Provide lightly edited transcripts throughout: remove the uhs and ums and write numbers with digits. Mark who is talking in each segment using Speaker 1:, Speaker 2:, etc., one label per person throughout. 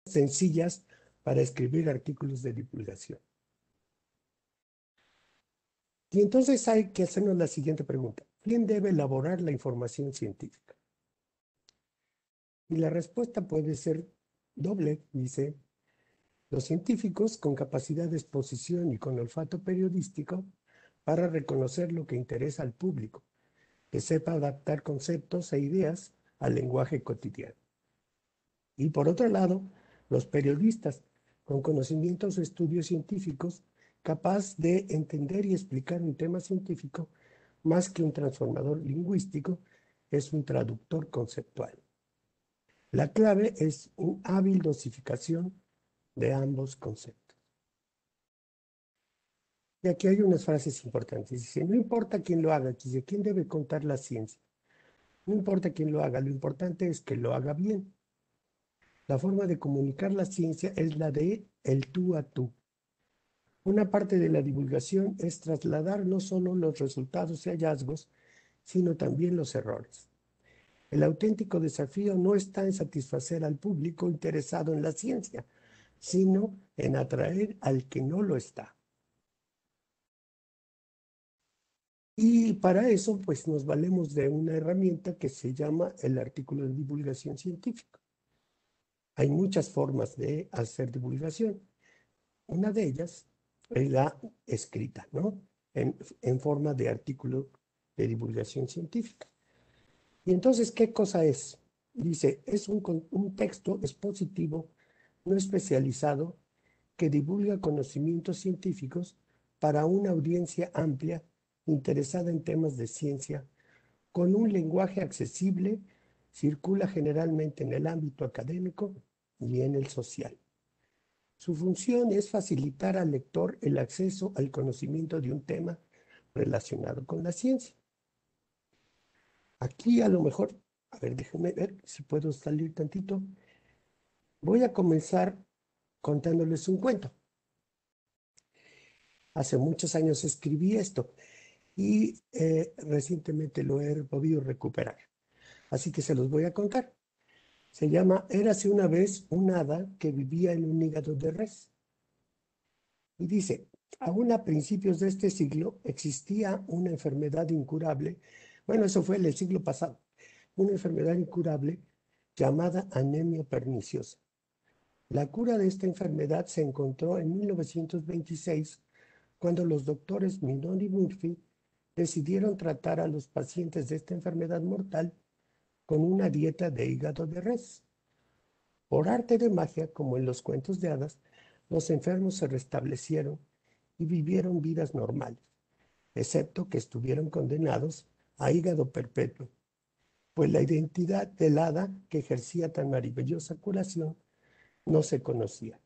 Speaker 1: sencillas para escribir artículos de divulgación. Y entonces hay que hacernos la siguiente pregunta. ¿Quién debe elaborar la información científica? Y la respuesta puede ser doble, dice, los científicos con capacidad de exposición y con olfato periodístico para reconocer lo que interesa al público, que sepa adaptar conceptos e ideas al lenguaje cotidiano. Y por otro lado, los periodistas con conocimientos o estudios científicos capaz de entender y explicar un tema científico más que un transformador lingüístico, es un traductor conceptual. La clave es una hábil dosificación de ambos conceptos. Y aquí hay unas frases importantes. Dice, no importa quién lo haga, dice, quién debe contar la ciencia. No importa quién lo haga, lo importante es que lo haga bien. La forma de comunicar la ciencia es la de el tú a tú. Una parte de la divulgación es trasladar no solo los resultados y hallazgos, sino también los errores. El auténtico desafío no está en satisfacer al público interesado en la ciencia, sino en atraer al que no lo está. Y para eso, pues nos valemos de una herramienta que se llama el artículo de divulgación científica. Hay muchas formas de hacer divulgación. Una de ellas es la escrita, ¿no? En forma de artículo de divulgación científica. Y entonces, ¿qué cosa es? Dice, es un texto expositivo no especializado que divulga conocimientos científicos para una audiencia amplia interesada en temas de ciencia, con un lenguaje accesible, circula generalmente en el ámbito académico y en el social. Su función es facilitar al lector el acceso al conocimiento de un tema relacionado con la ciencia. Aquí a lo mejor, a ver, déjenme ver si puedo salir tantito. Voy a comenzar contándoles un cuento. Hace muchos años escribí esto y recientemente lo he podido recuperar. Así que se los voy a contar. Se llama Érase una vez un hada que vivía en un hígado de res. Y dice, aún a principios de este siglo existía una enfermedad incurable, bueno, eso fue en el siglo pasado, una enfermedad incurable llamada anemia perniciosa. La cura de esta enfermedad se encontró en 1926 cuando los doctores Minon y Murphy decidieron tratar a los pacientes de esta enfermedad mortal con una dieta de hígado de res. Por arte de magia, como en los cuentos de hadas, los enfermos se restablecieron y vivieron vidas normales, excepto que estuvieron condenados a hígado perpetuo, pues la identidad del hada que ejercía tan maravillosa curación no se conocía.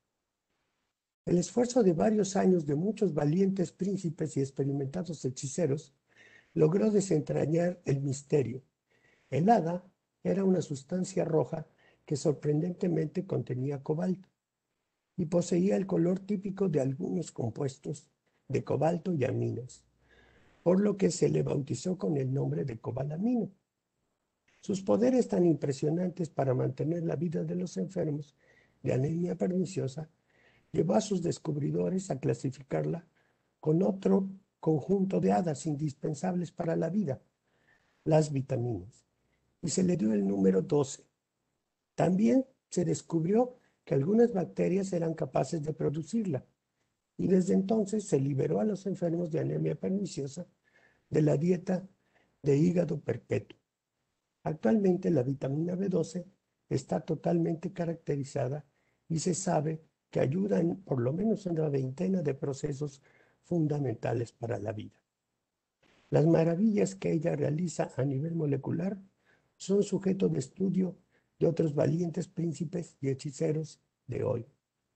Speaker 1: El esfuerzo de varios años de muchos valientes príncipes y experimentados hechiceros logró desentrañar el misterio. El hada era una sustancia roja que sorprendentemente contenía cobalto y poseía el color típico de algunos compuestos de cobalto y aminos, por lo que se le bautizó con el nombre de cobalamino. Sus poderes tan impresionantes para mantener la vida de los enfermos de anemia perniciosa llevó a sus descubridores a clasificarla con otro conjunto de hadas indispensables para la vida, las vitaminas, y se le dio el número 12. También se descubrió que algunas bacterias eran capaces de producirla, y desde entonces se liberó a los enfermos de anemia perniciosa de la dieta de hígado perpetuo. Actualmente la vitamina B12 está totalmente caracterizada y se sabe que ayuda por lo menos en una veintena de procesos fundamentales para la vida. Las maravillas que ella realiza a nivel molecular son sujeto de estudio de otros valientes príncipes y hechiceros de hoy.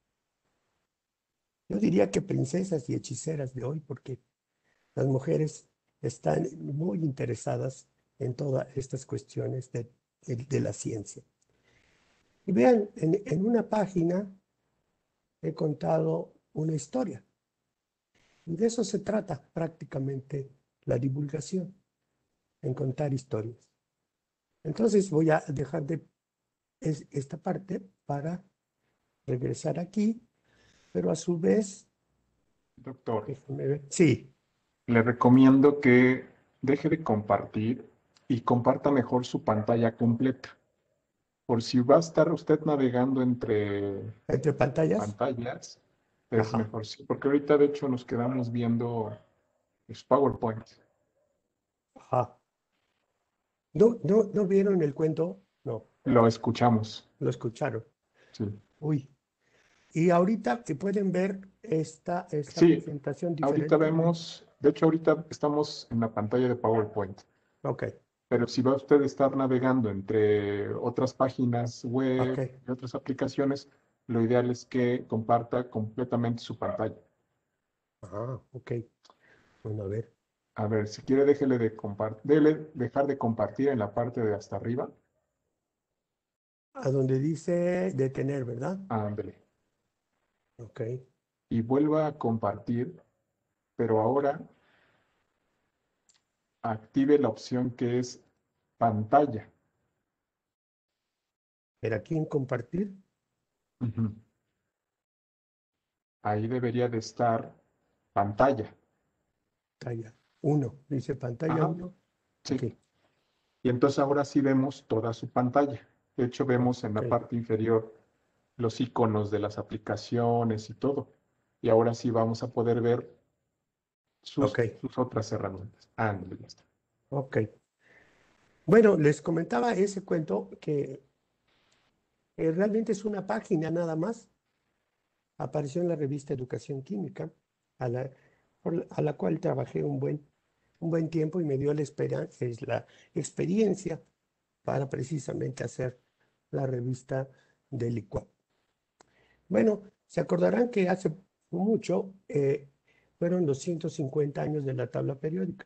Speaker 1: Yo diría que princesas y hechiceras de hoy, porque las mujeres están muy interesadas en todas estas cuestiones de la ciencia. Y vean, en una página he contado una historia. Y de eso se trata prácticamente la divulgación, en contar historias. Entonces voy a dejar de esta parte para regresar aquí, pero a su vez,
Speaker 2: Doctor,
Speaker 1: déjame ver. Sí,
Speaker 2: le recomiendo que deje de compartir y comparta mejor su pantalla completa. Por si va a estar usted navegando entre
Speaker 1: entre pantallas.
Speaker 2: pantallas, es
Speaker 1: Ajá,
Speaker 2: mejor sí, porque ahorita de hecho nos quedamos viendo los PowerPoint.
Speaker 1: ajá. ¿No vieron el cuento? No,
Speaker 2: Lo escuchamos.
Speaker 1: lo escucharon.
Speaker 2: Sí.
Speaker 1: Uy. Y ahorita que pueden ver esta
Speaker 2: Sí,
Speaker 1: presentación
Speaker 2: ahorita
Speaker 1: diferente.
Speaker 2: vemos, de hecho ahorita estamos en la pantalla de PowerPoint,
Speaker 1: Ok,
Speaker 2: pero si va usted a estar navegando entre otras páginas
Speaker 1: ok.
Speaker 2: web y otras aplicaciones, lo ideal es que comparta completamente su pantalla.
Speaker 1: Ah, ok. Bueno, a ver.
Speaker 2: A ver, si quiere, déjele de compartir, dejar de compartir en la parte de hasta arriba.
Speaker 1: A donde dice detener, ¿verdad?
Speaker 2: Ándele.
Speaker 1: Ok.
Speaker 2: Y vuelva a compartir, pero ahora active la opción que es pantalla.
Speaker 1: Pero aquí en compartir,
Speaker 2: Ujú. Ahí debería de estar pantalla.
Speaker 1: pantalla uno. Dice pantalla
Speaker 2: Ajá,
Speaker 1: uno.
Speaker 2: sí.
Speaker 1: Aquí.
Speaker 2: Y entonces ahora sí vemos toda su pantalla. De hecho, vemos en
Speaker 1: Ok.
Speaker 2: la parte inferior los iconos de las aplicaciones y todo. Y ahora sí vamos a poder ver
Speaker 1: Ok.
Speaker 2: sus otras herramientas. Ándale, ya está.
Speaker 1: Ok. Bueno, les comentaba ese cuento que realmente es una página nada más. Apareció en la revista Educación Química, a la, a la cual trabajé un buen tiempo y me dio la experiencia para precisamente hacer la revista del licuado. Bueno, se acordarán que hace mucho fueron los 150 años de la tabla periódica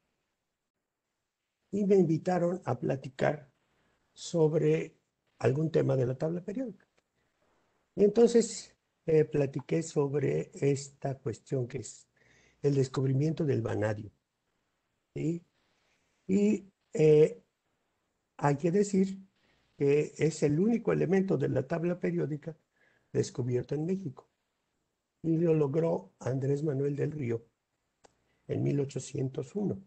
Speaker 1: y me invitaron a platicar sobre algún tema de la tabla periódica. Y entonces platiqué sobre esta cuestión que es el descubrimiento del vanadio. ¿Sí? Y hay que decir que es el único elemento de la tabla periódica descubierto en México. Y lo logró Andrés Manuel del Río en 1801.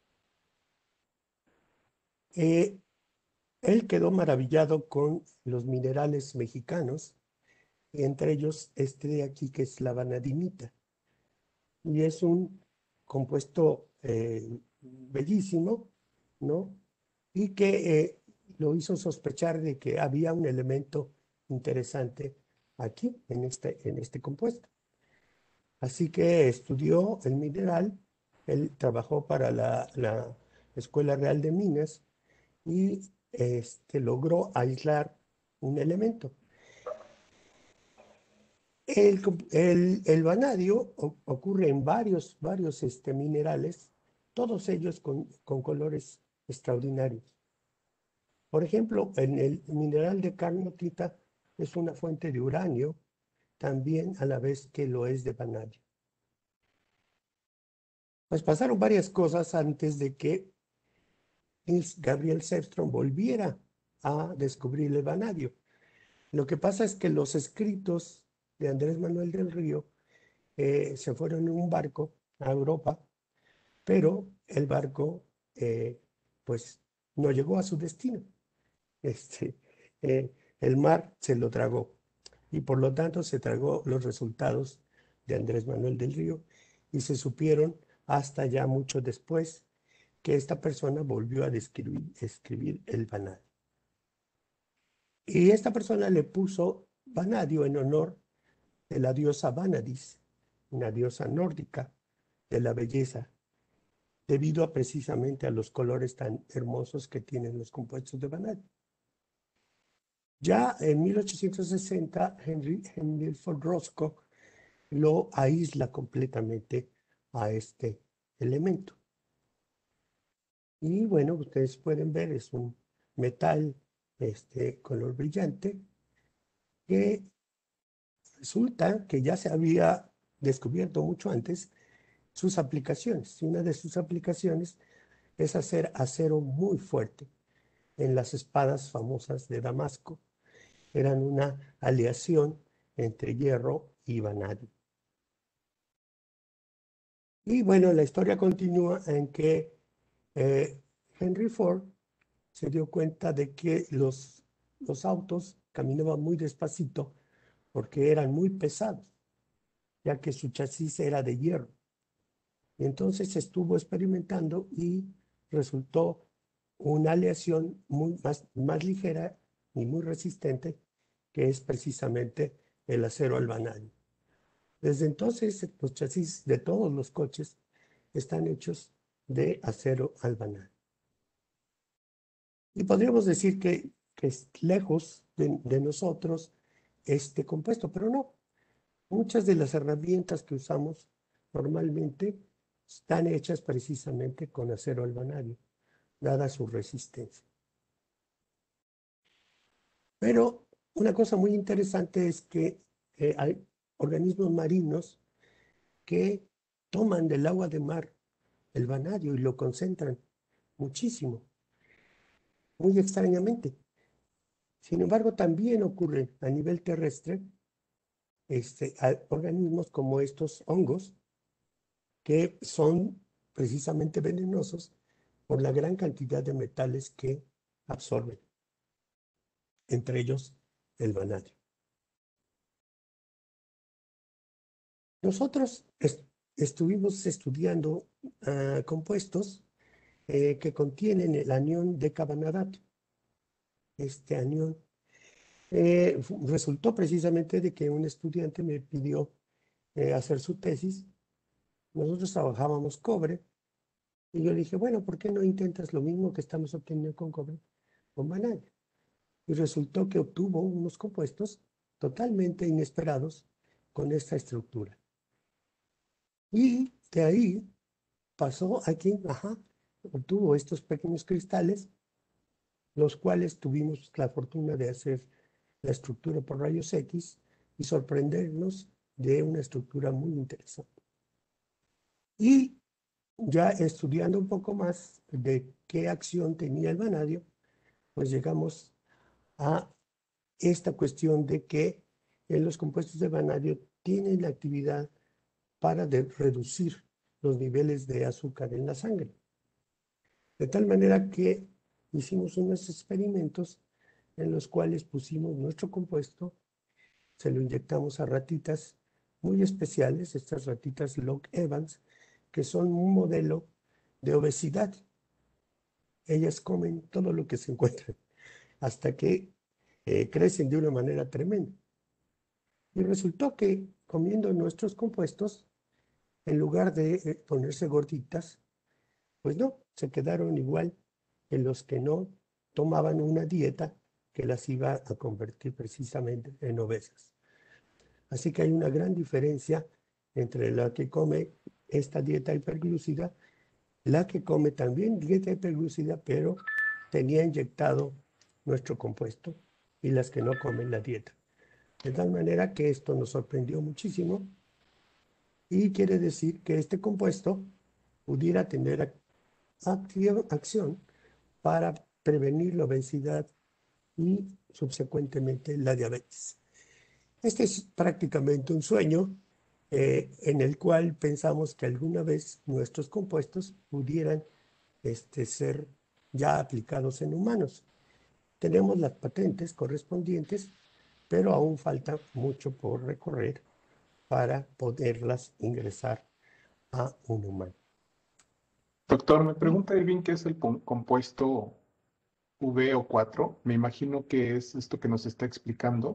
Speaker 1: Eh, Él quedó maravillado con los minerales mexicanos, y entre ellos este de aquí que es la vanadinita. Y es un compuesto bellísimo, ¿no? Y que lo hizo sospechar de que había un elemento interesante aquí, en este compuesto. Así que estudió el mineral, él trabajó para la Escuela Real de Minas y logró aislar un elemento. El vanadio ocurre en varios minerales, todos ellos con colores extraordinarios. Por ejemplo, en el mineral de carnotita es una fuente de uranio, también a la vez que lo es de vanadio. Pues pasaron varias cosas antes de que Niels Gabriel Sevström volviera a descubrir el vanadio. Lo que pasa es que los escritos de Andrés Manuel del Río se fueron en un barco a Europa, pero el barco pues no llegó a su destino. Este, el mar se lo tragó y por lo tanto se tragó los resultados de Andrés Manuel del Río y se supieron hasta ya mucho después que esta persona volvió a escribir el vanadio. Y esta persona le puso vanadio en honor de la diosa Vanadis, una diosa nórdica de la belleza, debido a precisamente a los colores tan hermosos que tienen los compuestos de vanadio. Ya en 1860, Henry Ford Roscoe lo aísla completamente a este elemento. Y bueno, ustedes pueden ver, es un metal color brillante que resulta que ya se había descubierto mucho antes sus aplicaciones. Y una de sus aplicaciones es hacer acero muy fuerte en las espadas famosas de Damasco. Eran una aleación entre hierro y vanadio. Y bueno, la historia continúa en que Henry Ford se dio cuenta de que los autos caminaban muy despacito porque eran muy pesados, ya que su chasis era de hierro. Y entonces estuvo experimentando y resultó una aleación más ligera y muy resistente, que es precisamente el acero al vanadio. Desde entonces, los chasis de todos los coches están hechos de acero al vanadio. Y podríamos decir que es lejos de nosotros este compuesto, pero no. Muchas de las herramientas que usamos normalmente están hechas precisamente con acero al vanadio, dada su resistencia. Pero una cosa muy interesante es que hay organismos marinos que toman del agua de mar el vanadio y lo concentran muchísimo, muy extrañamente. Sin embargo, también ocurre a nivel terrestre organismos como estos hongos que son precisamente venenosos por la gran cantidad de metales que absorben, entre ellos el vanadio. Nosotros estuvimos estudiando compuestos que contienen el anión decavanadato. Este anión resultó precisamente de que un estudiante me pidió hacer su tesis. Nosotros trabajábamos cobre y yo le dije, bueno, ¿por qué no intentas lo mismo que estamos obteniendo con cobre, con vanadio? Y resultó que obtuvo unos compuestos totalmente inesperados con esta estructura. Y de ahí pasó a que, obtuvo estos pequeños cristales, los cuales tuvimos la fortuna de hacer la estructura por rayos X y sorprendernos de una estructura muy interesante. Y ya estudiando un poco más de qué acción tenía el vanadio, pues llegamos a esta cuestión de que los compuestos de vanadio tienen la actividad para reducir los niveles de azúcar en la sangre. De tal manera que hicimos unos experimentos en los cuales pusimos nuestro compuesto, se lo inyectamos a ratitas muy especiales, estas ratitas Log Evans, que son un modelo de obesidad. Ellas comen todo lo que se encuentran hasta que crecen de una manera tremenda. Y resultó que comiendo nuestros compuestos, en lugar de ponerse gorditas, pues no, se quedaron igual que los que no tomaban una dieta que las iba a convertir precisamente en obesas. Así que hay una gran diferencia entre la que come esta dieta hiperglúcida, la que come también dieta hiperglúcida, pero tenía inyectado nuestro compuesto, y las que no comen la dieta. De tal manera que esto nos sorprendió muchísimo y quiere decir que este compuesto pudiera tener acción para prevenir la obesidad y subsecuentemente la diabetes. Este es prácticamente un sueño en el cual pensamos que alguna vez nuestros compuestos pudieran ser ya aplicados en humanos. Tenemos las patentes correspondientes, pero aún falta mucho por recorrer para poderlas ingresar a un humano.
Speaker 2: Doctor, me
Speaker 1: Y
Speaker 2: pregunta Irving qué es el compuesto VO4. Me imagino que es esto que nos está explicando,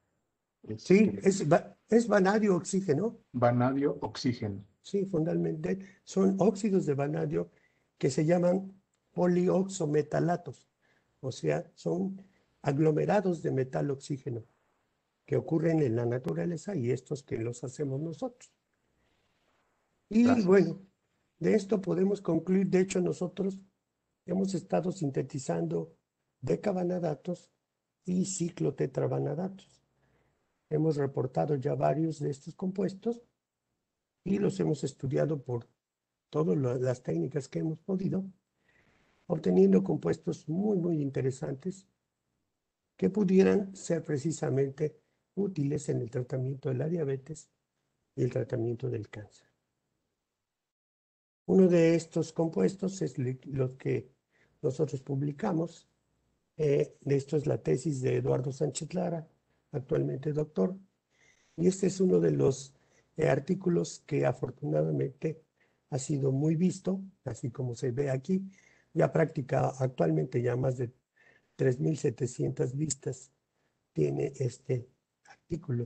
Speaker 1: sí,
Speaker 2: este,
Speaker 1: es vanadio oxígeno.
Speaker 2: vanadio, oxígeno.
Speaker 1: Sí, fundamentalmente son óxidos de vanadio que se llaman polioxometalatos, o sea, son aglomerados de metal oxígeno que ocurren en la naturaleza y estos que los hacemos nosotros. Y
Speaker 2: Gracias.
Speaker 1: bueno, de esto podemos concluir, de hecho nosotros hemos estado sintetizando decavanadatos y ciclotetravanadatos. Hemos reportado ya varios de estos compuestos y los hemos estudiado por todas las técnicas que hemos podido, obteniendo compuestos muy, muy interesantes que pudieran ser precisamente útiles en el tratamiento de la diabetes y el tratamiento del cáncer. Uno de estos compuestos es lo que nosotros publicamos. Esto es la tesis de Eduardo Sánchez Lara, actualmente doctor, y este es uno de los artículos que afortunadamente ha sido muy visto, así como se ve aquí, ya actualmente ya más de 3.700 vistas tiene este artículo.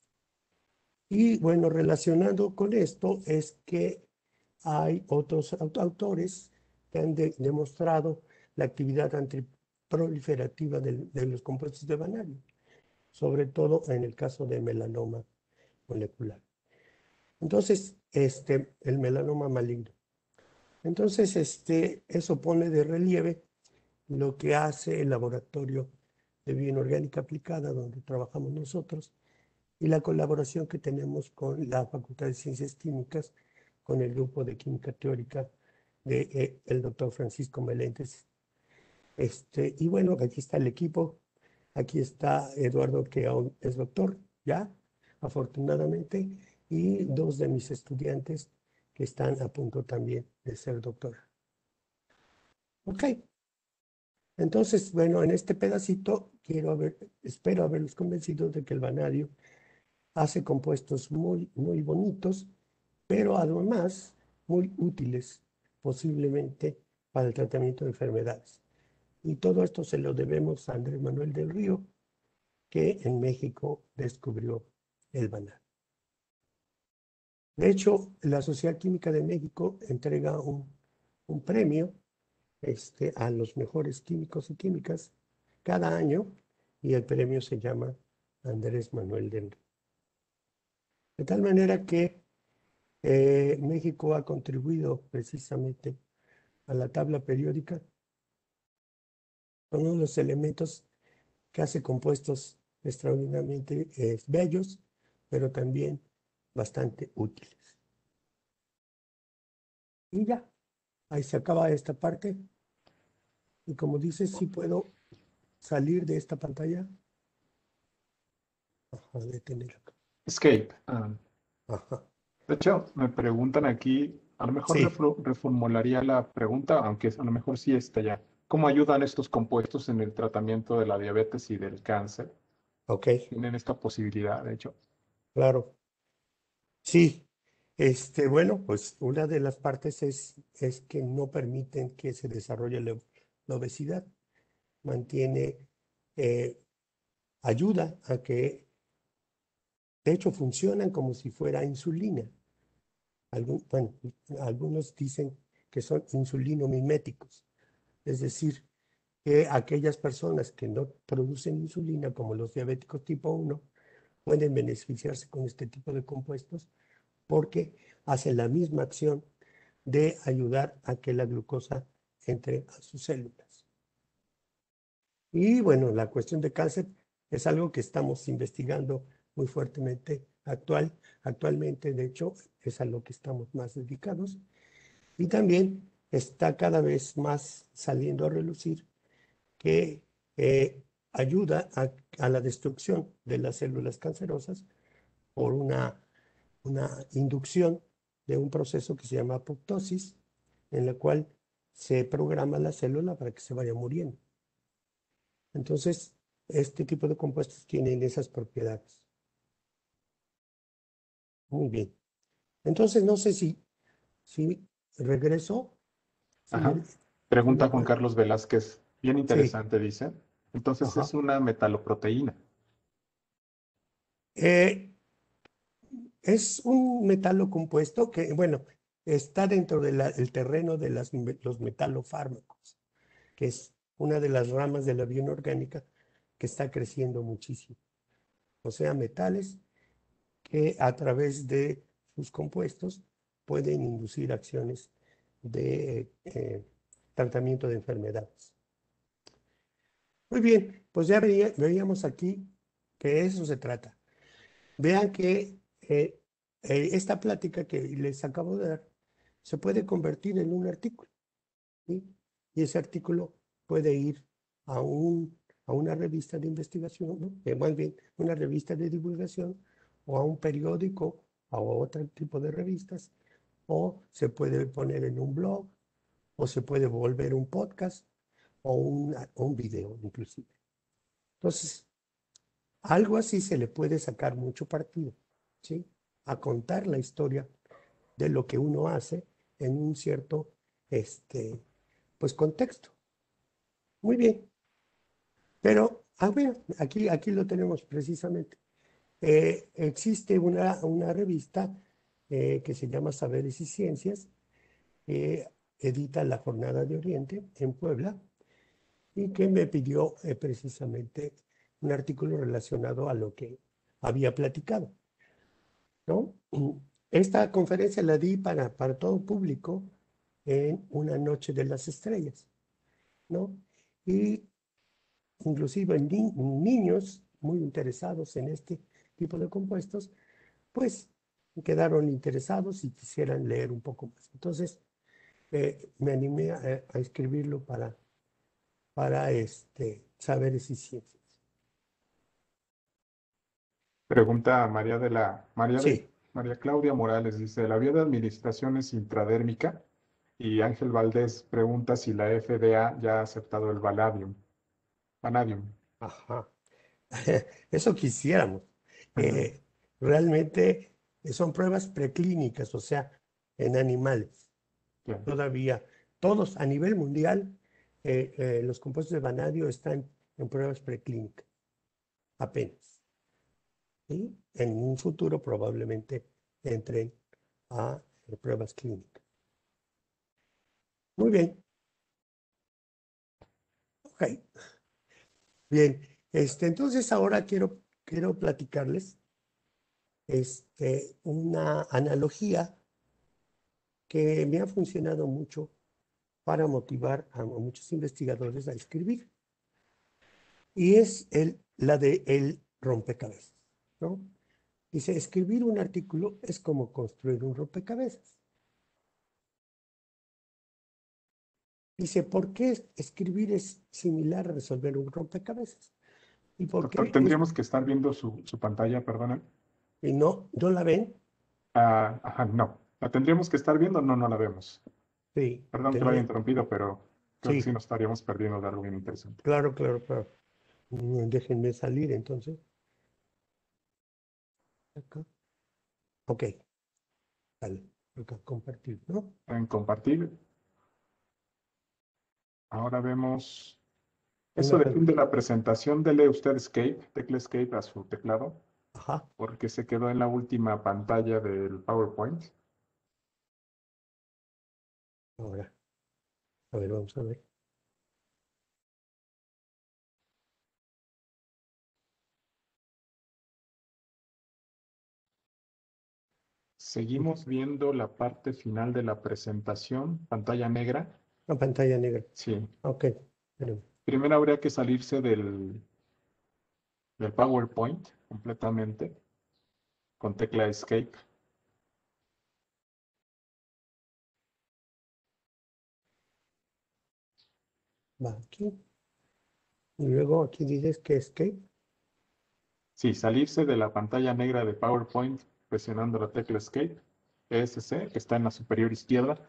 Speaker 1: Y bueno, relacionado con esto es que hay otros autores que han demostrado la actividad antiproliferativa de los compuestos de vanadio, sobre todo en el caso de melanoma molecular. Entonces, el melanoma maligno. Entonces, eso pone de relieve lo que hace el laboratorio de bioinorgánica aplicada, donde trabajamos nosotros, y la colaboración que tenemos con la Facultad de Ciencias Químicas, con el grupo de química teórica de el doctor Francisco Meléndez. Y bueno, aquí está el equipo, aquí está Eduardo, que aún es doctor, ya, afortunadamente, y dos de mis estudiantes que están a punto también de ser doctor. Ok, entonces, bueno, en este pedacito espero haberlos convencido de que el vanadio hace compuestos muy, muy bonitos, pero además muy útiles, posiblemente para el tratamiento de enfermedades. Y todo esto se lo debemos a Andrés Manuel del Río, que en México descubrió el vanadio. De hecho, la Sociedad Química de México entrega un premio a los mejores químicos y químicas cada año, y el premio se llama Andrés Manuel del Río. De tal manera que México ha contribuido precisamente a la tabla periódica con uno de los elementos que hace compuestos extraordinariamente bellos, pero también bastante útiles. Y ya, ahí se acaba esta parte. Y como dices, sí puedo salir de esta pantalla. Ajá, detener acá.
Speaker 2: Escape.
Speaker 1: Ajá.
Speaker 2: De hecho, me preguntan aquí, a lo mejor
Speaker 1: Sí,
Speaker 2: reformularía la pregunta, aunque a lo mejor sí está ya. ¿Cómo ayudan estos compuestos en el tratamiento de la diabetes y del cáncer?
Speaker 1: ok,
Speaker 2: Tienen esta posibilidad, de hecho.
Speaker 1: claro. Sí, bueno, pues una de las partes es que no permiten que se desarrolle la obesidad. Mantiene, eh, ayuda a que, de hecho, funcionan como si fuera insulina. Bueno, algunos dicen que son insulinomiméticos, es decir, que aquellas personas que no producen insulina, como los diabéticos tipo 1, pueden beneficiarse con este tipo de compuestos porque hacen la misma acción de ayudar a que la glucosa entre a sus células. Y bueno, la cuestión de cáncer es algo que estamos investigando muy fuertemente actualmente, de hecho, es a lo que estamos más dedicados. Y también está cada vez más saliendo a relucir que ayuda a la destrucción de las células cancerosas por una inducción de un proceso que se llama apoptosis, en la cual se programa la célula para que se vaya muriendo. Entonces, este tipo de compuestos tienen esas propiedades. Muy bien. Entonces, no sé si regreso, si
Speaker 2: Ajá.
Speaker 1: me, si me
Speaker 2: Pregunta Juan
Speaker 1: puede.
Speaker 2: Carlos Velázquez, bien
Speaker 1: Sí,
Speaker 2: interesante, dice. Entonces es
Speaker 1: ajá.
Speaker 2: una metaloproteína.
Speaker 1: Eh, es un metalo compuesto que, bueno, está dentro del terreno de los metalofármacos, que es una de las ramas de la bioinorgánica que está creciendo muchísimo. O sea, metales que a través de sus compuestos pueden inducir acciones de tratamiento de enfermedades. Muy bien, pues ya veíamos aquí que de eso se trata. Vean que esta plática que les acabo de dar se puede convertir en un artículo, ¿sí? Y ese artículo puede ir a a una revista de investigación, ¿no? Más bien una revista de divulgación, o a un periódico, o a otro tipo de revistas, o se puede poner en un blog, o se puede volver un podcast, o un video inclusive. Entonces, algo así se le puede sacar mucho partido, ¿sí? A contar la historia de lo que uno hace en un cierto, pues, contexto. Muy bien, pero, bueno, aquí lo tenemos precisamente. Existe una revista que se llama Saberes y Ciencias, que edita La Jornada de Oriente en Puebla, y que me pidió precisamente un artículo relacionado a lo que había platicado, ¿no? Esta conferencia la di para todo público en una noche de las estrellas, ¿no? Y inclusive niños muy interesados en este tipo de compuestos, pues quedaron interesados y quisieran leer un poco más. Entonces, me animé a escribirlo para Saberes y Ciencias.
Speaker 2: Pregunta
Speaker 1: Sí,
Speaker 2: María Claudia Morales, dice, ¿la vía de administración es intradérmica? Y Ángel Valdés pregunta si la FDA ya ha aceptado el vanadium.
Speaker 1: ajá. Eso quisiéramos.
Speaker 2: Ujú.
Speaker 1: Eh, Realmente son pruebas preclínicas, o sea, en animales.
Speaker 2: Bien.
Speaker 1: Todavía, todos a nivel mundial, los compuestos de vanadio están en pruebas preclínicas, apenas. Y en un futuro probablemente entren a pruebas clínicas. Muy bien, ok. Bien, entonces ahora quiero platicarles una analogía que me ha funcionado mucho para motivar a muchos investigadores a escribir. Y es la de el rompecabezas, ¿no? Dice, escribir un artículo es como construir un rompecabezas. Dice, ¿por qué escribir es similar a resolver un rompecabezas? ¿Y por
Speaker 2: Doctor,
Speaker 1: qué es,
Speaker 2: tendríamos que estar viendo su pantalla, perdona.
Speaker 1: y no la ven?
Speaker 2: Ah, ajá, no. ¿La tendríamos que estar viendo? No, no la vemos.
Speaker 1: Sí,
Speaker 2: Perdón que lo haya
Speaker 1: tenía,
Speaker 2: interrumpido, pero creo que sí
Speaker 1: sí,
Speaker 2: nos estaríamos perdiendo de algo bien interesante.
Speaker 1: claro, claro, claro. Déjenme salir entonces. Acá. Ok, dale, acá, compartir, ¿no?
Speaker 2: En compartir, ahora vemos. Eso
Speaker 1: Una
Speaker 2: depende de
Speaker 1: pantalla.
Speaker 2: la presentación. Dele usted Escape, tecla Escape a su teclado,
Speaker 1: Ajá,
Speaker 2: porque se quedó en la última pantalla del PowerPoint.
Speaker 1: ahora, a ver, vamos a ver.
Speaker 2: Seguimos viendo la parte final de la presentación, pantalla negra.
Speaker 1: Una pantalla negra.
Speaker 2: Sí.
Speaker 1: Ok, espérame.
Speaker 2: Primero habría que salirse del PowerPoint completamente con tecla Escape.
Speaker 1: Va aquí. Y luego aquí dices que escape.
Speaker 2: Sí, salirse de la pantalla negra de PowerPoint presionando la tecla Escape. ESC, que está en la superior izquierda.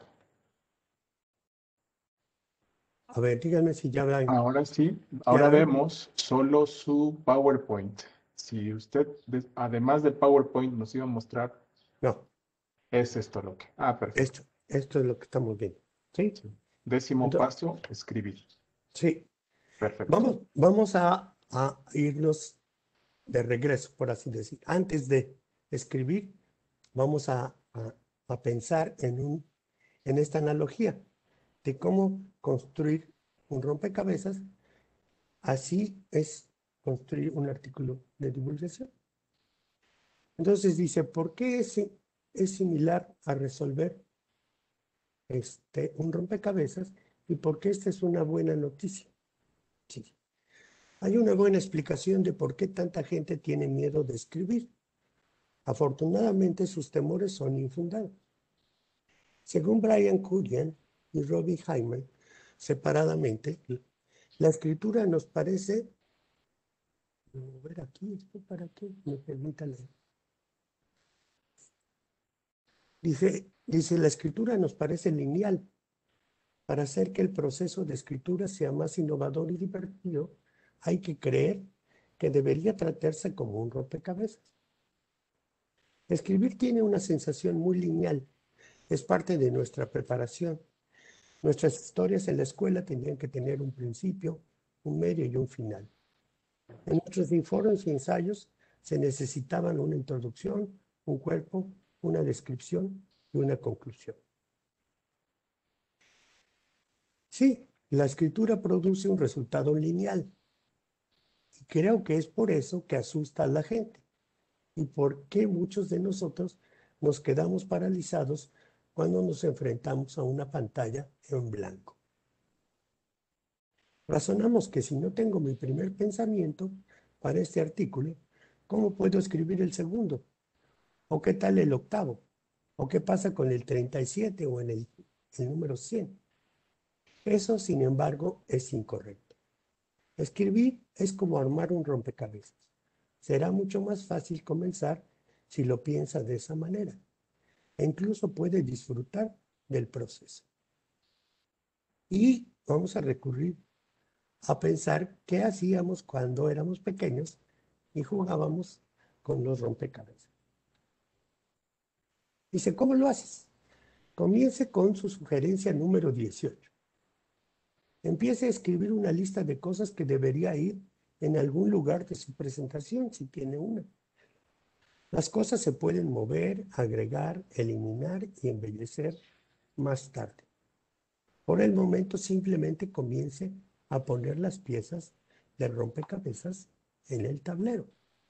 Speaker 1: A ver, díganme si ya ven.
Speaker 2: Ahora sí,
Speaker 1: ¿Ya
Speaker 2: ahora
Speaker 1: la ven?
Speaker 2: vemos solo su PowerPoint. Si usted, además del PowerPoint, nos iba a mostrar,
Speaker 1: No,
Speaker 2: es esto lo que. Ah, perfecto.
Speaker 1: esto es lo que estamos viendo. ¿Sí?
Speaker 2: Sí. Décimo
Speaker 1: Entonces,
Speaker 2: paso, escribir.
Speaker 1: sí.
Speaker 2: Perfecto.
Speaker 1: Vamos a irnos de regreso, por así decir. Antes de escribir, vamos a pensar en esta analogía de cómo construir un rompecabezas. Así es construir un artículo de divulgación. Entonces dice, ¿por qué es similar a resolver un rompecabezas y por qué esta es una buena noticia? Sí. Hay una buena explicación de por qué tanta gente tiene miedo de escribir. Afortunadamente, sus temores son infundados. Según Brian Kurian y Robbie Hyman, separadamente, la escritura nos parece A ver aquí, ¿esto para qué? Me permita leer. Dice, la escritura nos parece lineal. Para hacer que el proceso de escritura sea más innovador y divertido, hay que creer que debería tratarse como un rompecabezas. Escribir tiene una sensación muy lineal, es parte de nuestra preparación. Nuestras historias en la escuela tenían que tener un principio, un medio y un final. En nuestros informes y ensayos se necesitaban una introducción, un cuerpo, una descripción y una conclusión. Sí, la escritura produce un resultado lineal y creo que es por eso que asusta a la gente y por qué muchos de nosotros nos quedamos paralizados cuando nos enfrentamos a una pantalla en blanco. Razonamos que si no tengo mi primer pensamiento para este artículo, ¿cómo puedo escribir el segundo? ¿O qué tal el octavo? ¿O qué pasa con el 37 o en el número 100? Eso, sin embargo, es incorrecto. Escribir es como armar un rompecabezas. Será mucho más fácil comenzar si lo piensa de esa manera. E incluso puede disfrutar del proceso. Y vamos a recurrir a pensar qué hacíamos cuando éramos pequeños y jugábamos con los rompecabezas. Dice, ¿cómo lo haces? Comience con su sugerencia número 18. Empiece a escribir una lista de cosas que debería ir en algún lugar de su presentación, si tiene una. Las cosas se pueden mover, agregar, eliminar y embellecer más tarde. Por el momento simplemente comience a poner las piezas de rompecabezas en el tablero.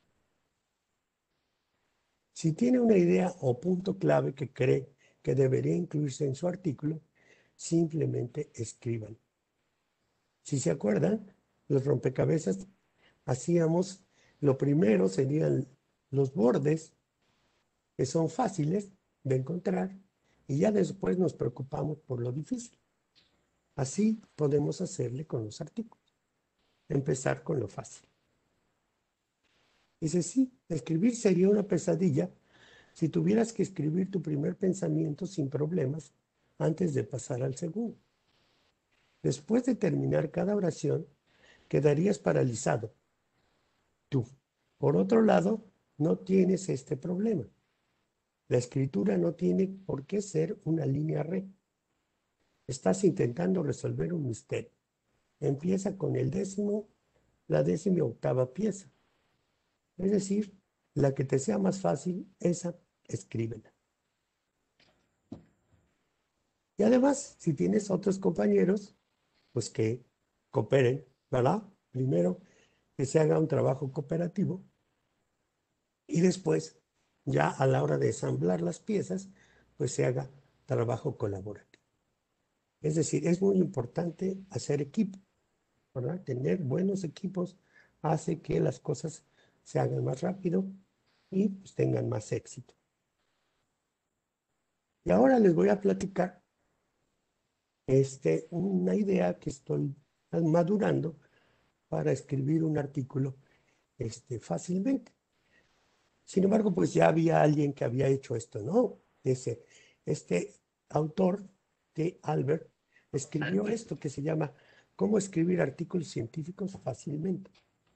Speaker 1: Si tiene una idea o punto clave que cree que debería incluirse en su artículo, simplemente escriban. Si se acuerdan, los rompecabezas hacíamos, lo primero serían los bordes, que son fáciles de encontrar, y ya después nos preocupamos por lo difícil. Así podemos hacerle con los artículos. Empezar con lo fácil. Dice, sí, escribir sería una pesadilla si tuvieras que escribir tu primer pensamiento sin problemas antes de pasar al segundo. Después de terminar cada oración, quedarías paralizado. Tú, por otro lado, no tienes este problema. La escritura no tiene por qué ser una línea recta. Estás intentando resolver un misterio. Empieza con la 18ª pieza. Es decir, la que te sea más fácil, esa, escríbela. Y además, si tienes otros compañeros, pues que cooperen, ¿verdad? Primero, que se haga un trabajo cooperativo y después, ya a la hora de ensamblar las piezas, pues se haga trabajo colaborativo. Es decir, es muy importante hacer equipo, ¿verdad? Tener buenos equipos hace que las cosas se hagan más rápido y pues, tengan más éxito. Y ahora les voy a platicar una idea que estoy madurando para escribir un artículo fácilmente. Sin embargo, pues ya había alguien que había hecho esto, ¿no? Este autor de Albert escribió esto que se llama ¿Cómo escribir artículos científicos fácilmente?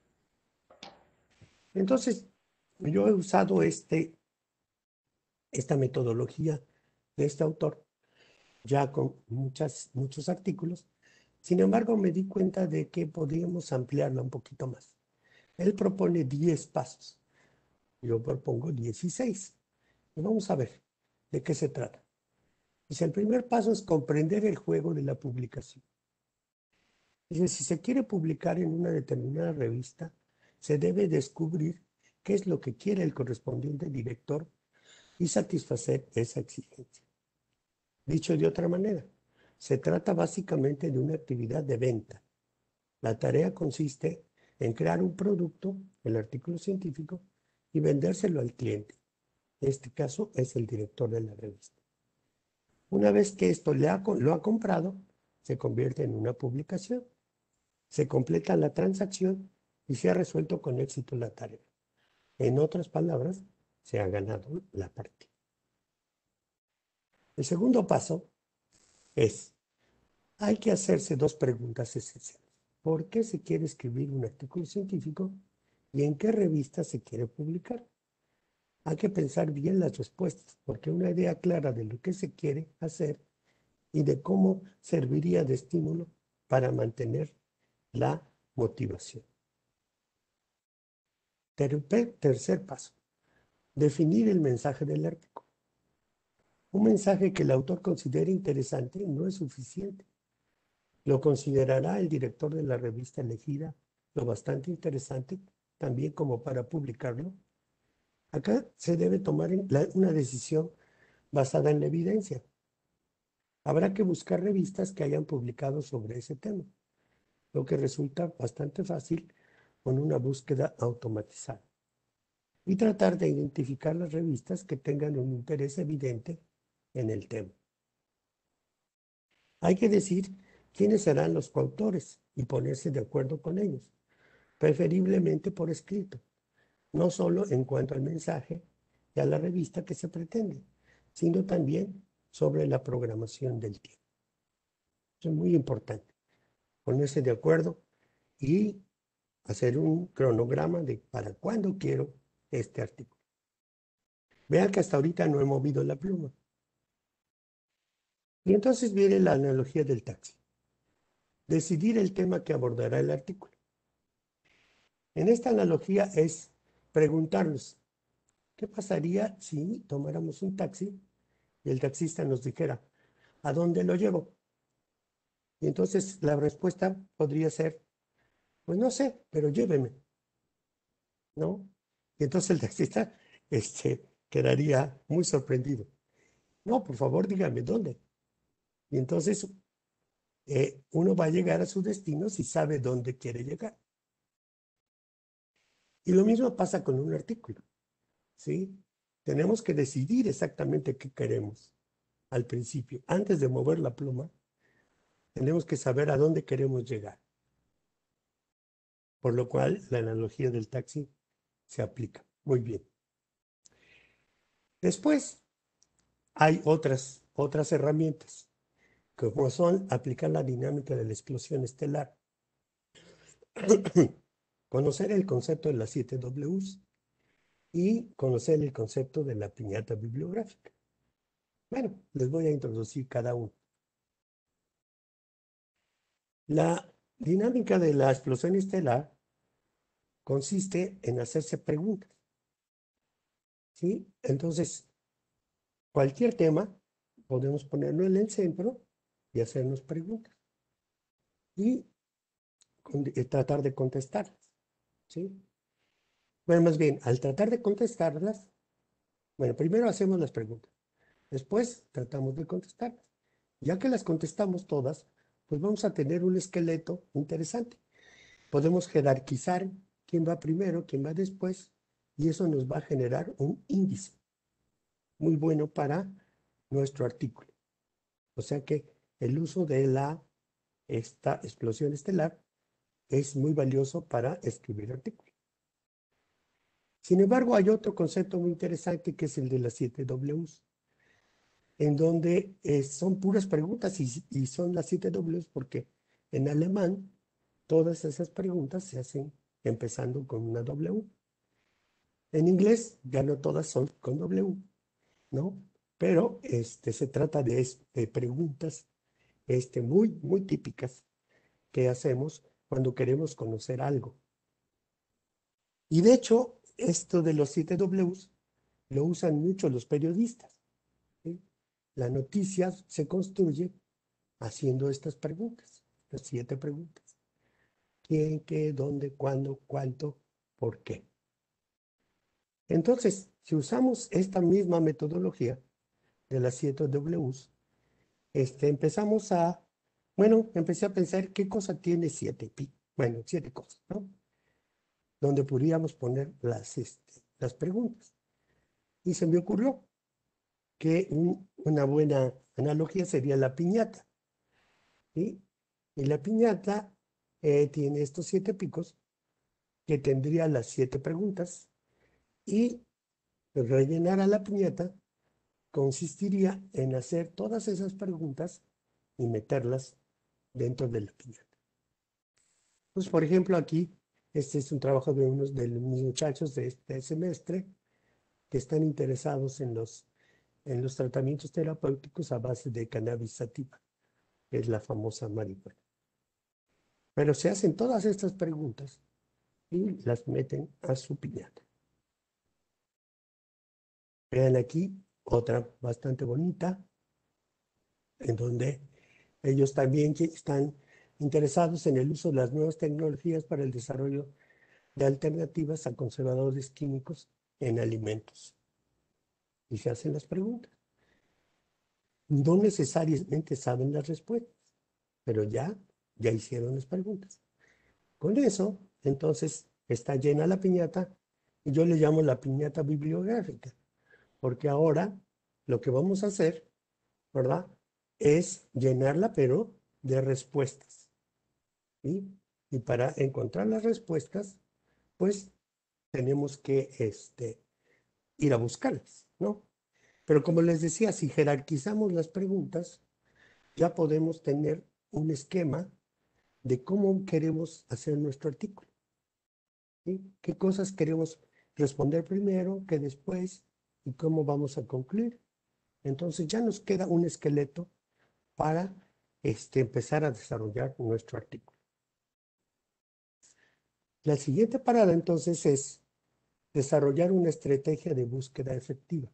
Speaker 1: Entonces, yo he usado esta metodología de este autor ya con muchos artículos. Sin embargo, me di cuenta de que podríamos ampliarla un poquito más. Él propone 10 pasos. Yo propongo 16. Y vamos a ver de qué se trata. Dice, el primer paso es comprender el juego de la publicación. Dice, si se quiere publicar en una determinada revista, se debe descubrir qué es lo que quiere el correspondiente director y satisfacer esa exigencia. Dicho de otra manera, se trata básicamente de una actividad de venta. La tarea consiste en crear un producto, el artículo científico, y vendérselo al cliente. En este caso es el director de la revista. Una vez que esto lo ha comprado, se convierte en una publicación. Se completa la transacción y se ha resuelto con éxito la tarea. En otras palabras, se ha ganado la partida. El segundo paso es, hay que hacerse dos preguntas esenciales. ¿Por qué se quiere escribir un artículo científico y en qué revista se quiere publicar? Hay que pensar bien las respuestas, porque una idea clara de lo que se quiere hacer y de cómo serviría de estímulo para mantener la motivación. Tercer paso, definir el mensaje del artículo. Un mensaje que el autor considere interesante no es suficiente. Lo considerará el director de la revista elegida lo bastante interesante también como para publicarlo. Acá se debe tomar una decisión basada en la evidencia. Habrá que buscar revistas que hayan publicado sobre ese tema, lo que resulta bastante fácil con una búsqueda automatizada. Y tratar de identificar las revistas que tengan un interés evidente en el tema. Hay que decir quiénes serán los coautores y ponerse de acuerdo con ellos, preferiblemente por escrito, no solo en cuanto al mensaje y a la revista que se pretende, sino también sobre la programación del tiempo. Eso es muy importante, ponerse de acuerdo y hacer un cronograma de para cuándo quiero este artículo. Vean que hasta ahorita no he movido la pluma. Y entonces viene la analogía del taxi. Decidir el tema que abordará el artículo. En esta analogía es preguntarnos, ¿qué pasaría si tomáramos un taxi y el taxista nos dijera, ¿a dónde lo llevo? Y entonces la respuesta podría ser, pues no sé, pero lléveme, ¿no? Y entonces el taxista quedaría muy sorprendido. No, por favor, dígame dónde. Y entonces uno va a llegar a su destino si sabe dónde quiere llegar. Y lo mismo pasa con un artículo, ¿sí? Tenemos que decidir exactamente qué queremos al principio. Antes de mover la pluma, tenemos que saber a dónde queremos llegar. Por lo cual, la analogía del taxi se aplica. Muy bien. Después, hay otras herramientas, como son aplicar la dinámica de la explosión estelar, conocer el concepto de las 7 Ws y conocer el concepto de la piñata bibliográfica. Bueno, les voy a introducir cada uno. La dinámica de la explosión estelar consiste en hacerse preguntas, ¿sí? Entonces, cualquier tema podemos ponerlo en el centro y hacernos preguntas y tratar de contestarlas, ¿sí? Bueno, más bien, al tratar de contestarlas, bueno, primero hacemos las preguntas, después tratamos de contestarlas. Ya que las contestamos todas, pues vamos a tener un esqueleto interesante. Podemos jerarquizar quién va primero, quién va después, y eso nos va a generar un índice muy bueno para nuestro artículo. O sea que el uso de esta explosión estelar es muy valioso para escribir artículos. Sin embargo, hay otro concepto muy interesante que es el de las 7 Ws, en donde son puras preguntas y son las 7 Ws porque en alemán todas esas preguntas se hacen empezando con una W. En inglés ya no todas son con W, ¿no? Pero se trata de preguntas muy típicas que hacemos cuando queremos conocer algo. Y de hecho, esto de los 7 Ws lo usan mucho los periodistas, ¿sí? La noticia se construye haciendo estas preguntas, las 7 preguntas. ¿Quién, qué, dónde, cuándo, cuánto, por qué? Entonces, si usamos esta misma metodología de las 7 Ws, empezamos empecé a pensar qué cosa tiene 7 pi. Bueno, 7 cosas, ¿no? Donde podríamos poner las preguntas. Y se me ocurrió que una buena analogía sería la piñata, ¿sí? Y la piñata tiene estos 7 picos que tendría las 7 preguntas y rellenar a la piñata consistiría en hacer todas esas preguntas y meterlas dentro de la piñata. Pues, por ejemplo, aquí, este es un trabajo de unos de mis muchachos de este semestre que están interesados en los tratamientos terapéuticos a base de cannabis sativa, que es la famosa marihuana. Pero se hacen todas estas preguntas y las meten a su piñata. Vean aquí otra bastante bonita, en donde ellos también están interesados en el uso de las nuevas tecnologías para el desarrollo de alternativas a conservadores químicos en alimentos. Y se hacen las preguntas. No necesariamente saben las respuestas, pero ya hicieron las preguntas. Con eso, entonces, está llena la piñata y yo le llamo la piñata bibliográfica, porque ahora lo que vamos a hacer, ¿verdad? Es llenarla, pero de respuestas. ¿Sí? Y para encontrar las respuestas, pues tenemos que ir a buscarlas, ¿no? Pero como les decía, si jerarquizamos las preguntas, ya podemos tener un esquema de cómo queremos hacer nuestro artículo. ¿Sí? ¿Qué cosas queremos responder primero, qué después y cómo vamos a concluir? Entonces ya nos queda un esqueleto para empezar a desarrollar nuestro artículo. La siguiente parada entonces es desarrollar una estrategia de búsqueda efectiva.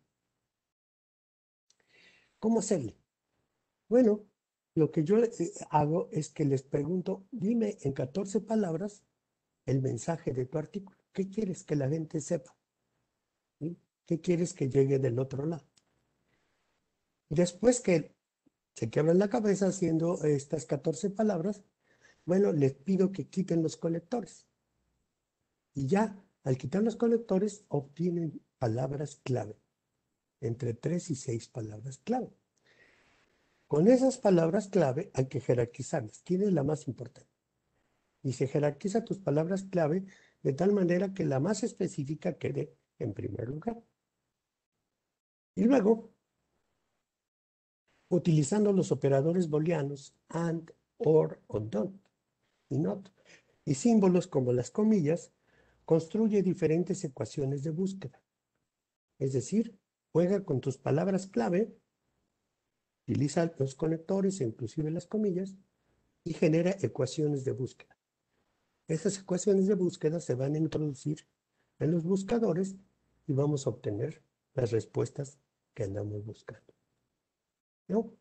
Speaker 1: ¿Cómo hacerle? Bueno, lo que yo hago es que les pregunto, dime en 14 palabras el mensaje de tu artículo. ¿Qué quieres que la gente sepa? ¿Sí? ¿Qué quieres que llegue del otro lado? Después que se quebran la cabeza haciendo estas 14 palabras, bueno, les pido que quiten los colectores. Y ya, al quitar los colectores, obtienen palabras clave, entre 3 y 6 palabras clave. Con esas palabras clave hay que jerarquizarlas. ¿Quién es la más importante? Y se jerarquiza tus palabras clave de tal manera que la más específica quede en primer lugar. Y luego, utilizando los operadores booleanos AND, OR o DONT y NOT, y símbolos como las comillas, construye diferentes ecuaciones de búsqueda. Es decir, juega con tus palabras clave, utiliza los conectores e inclusive las comillas y genera ecuaciones de búsqueda. Esas ecuaciones de búsqueda se van a introducir en los buscadores y vamos a obtener las respuestas que andamos buscando. ¿No?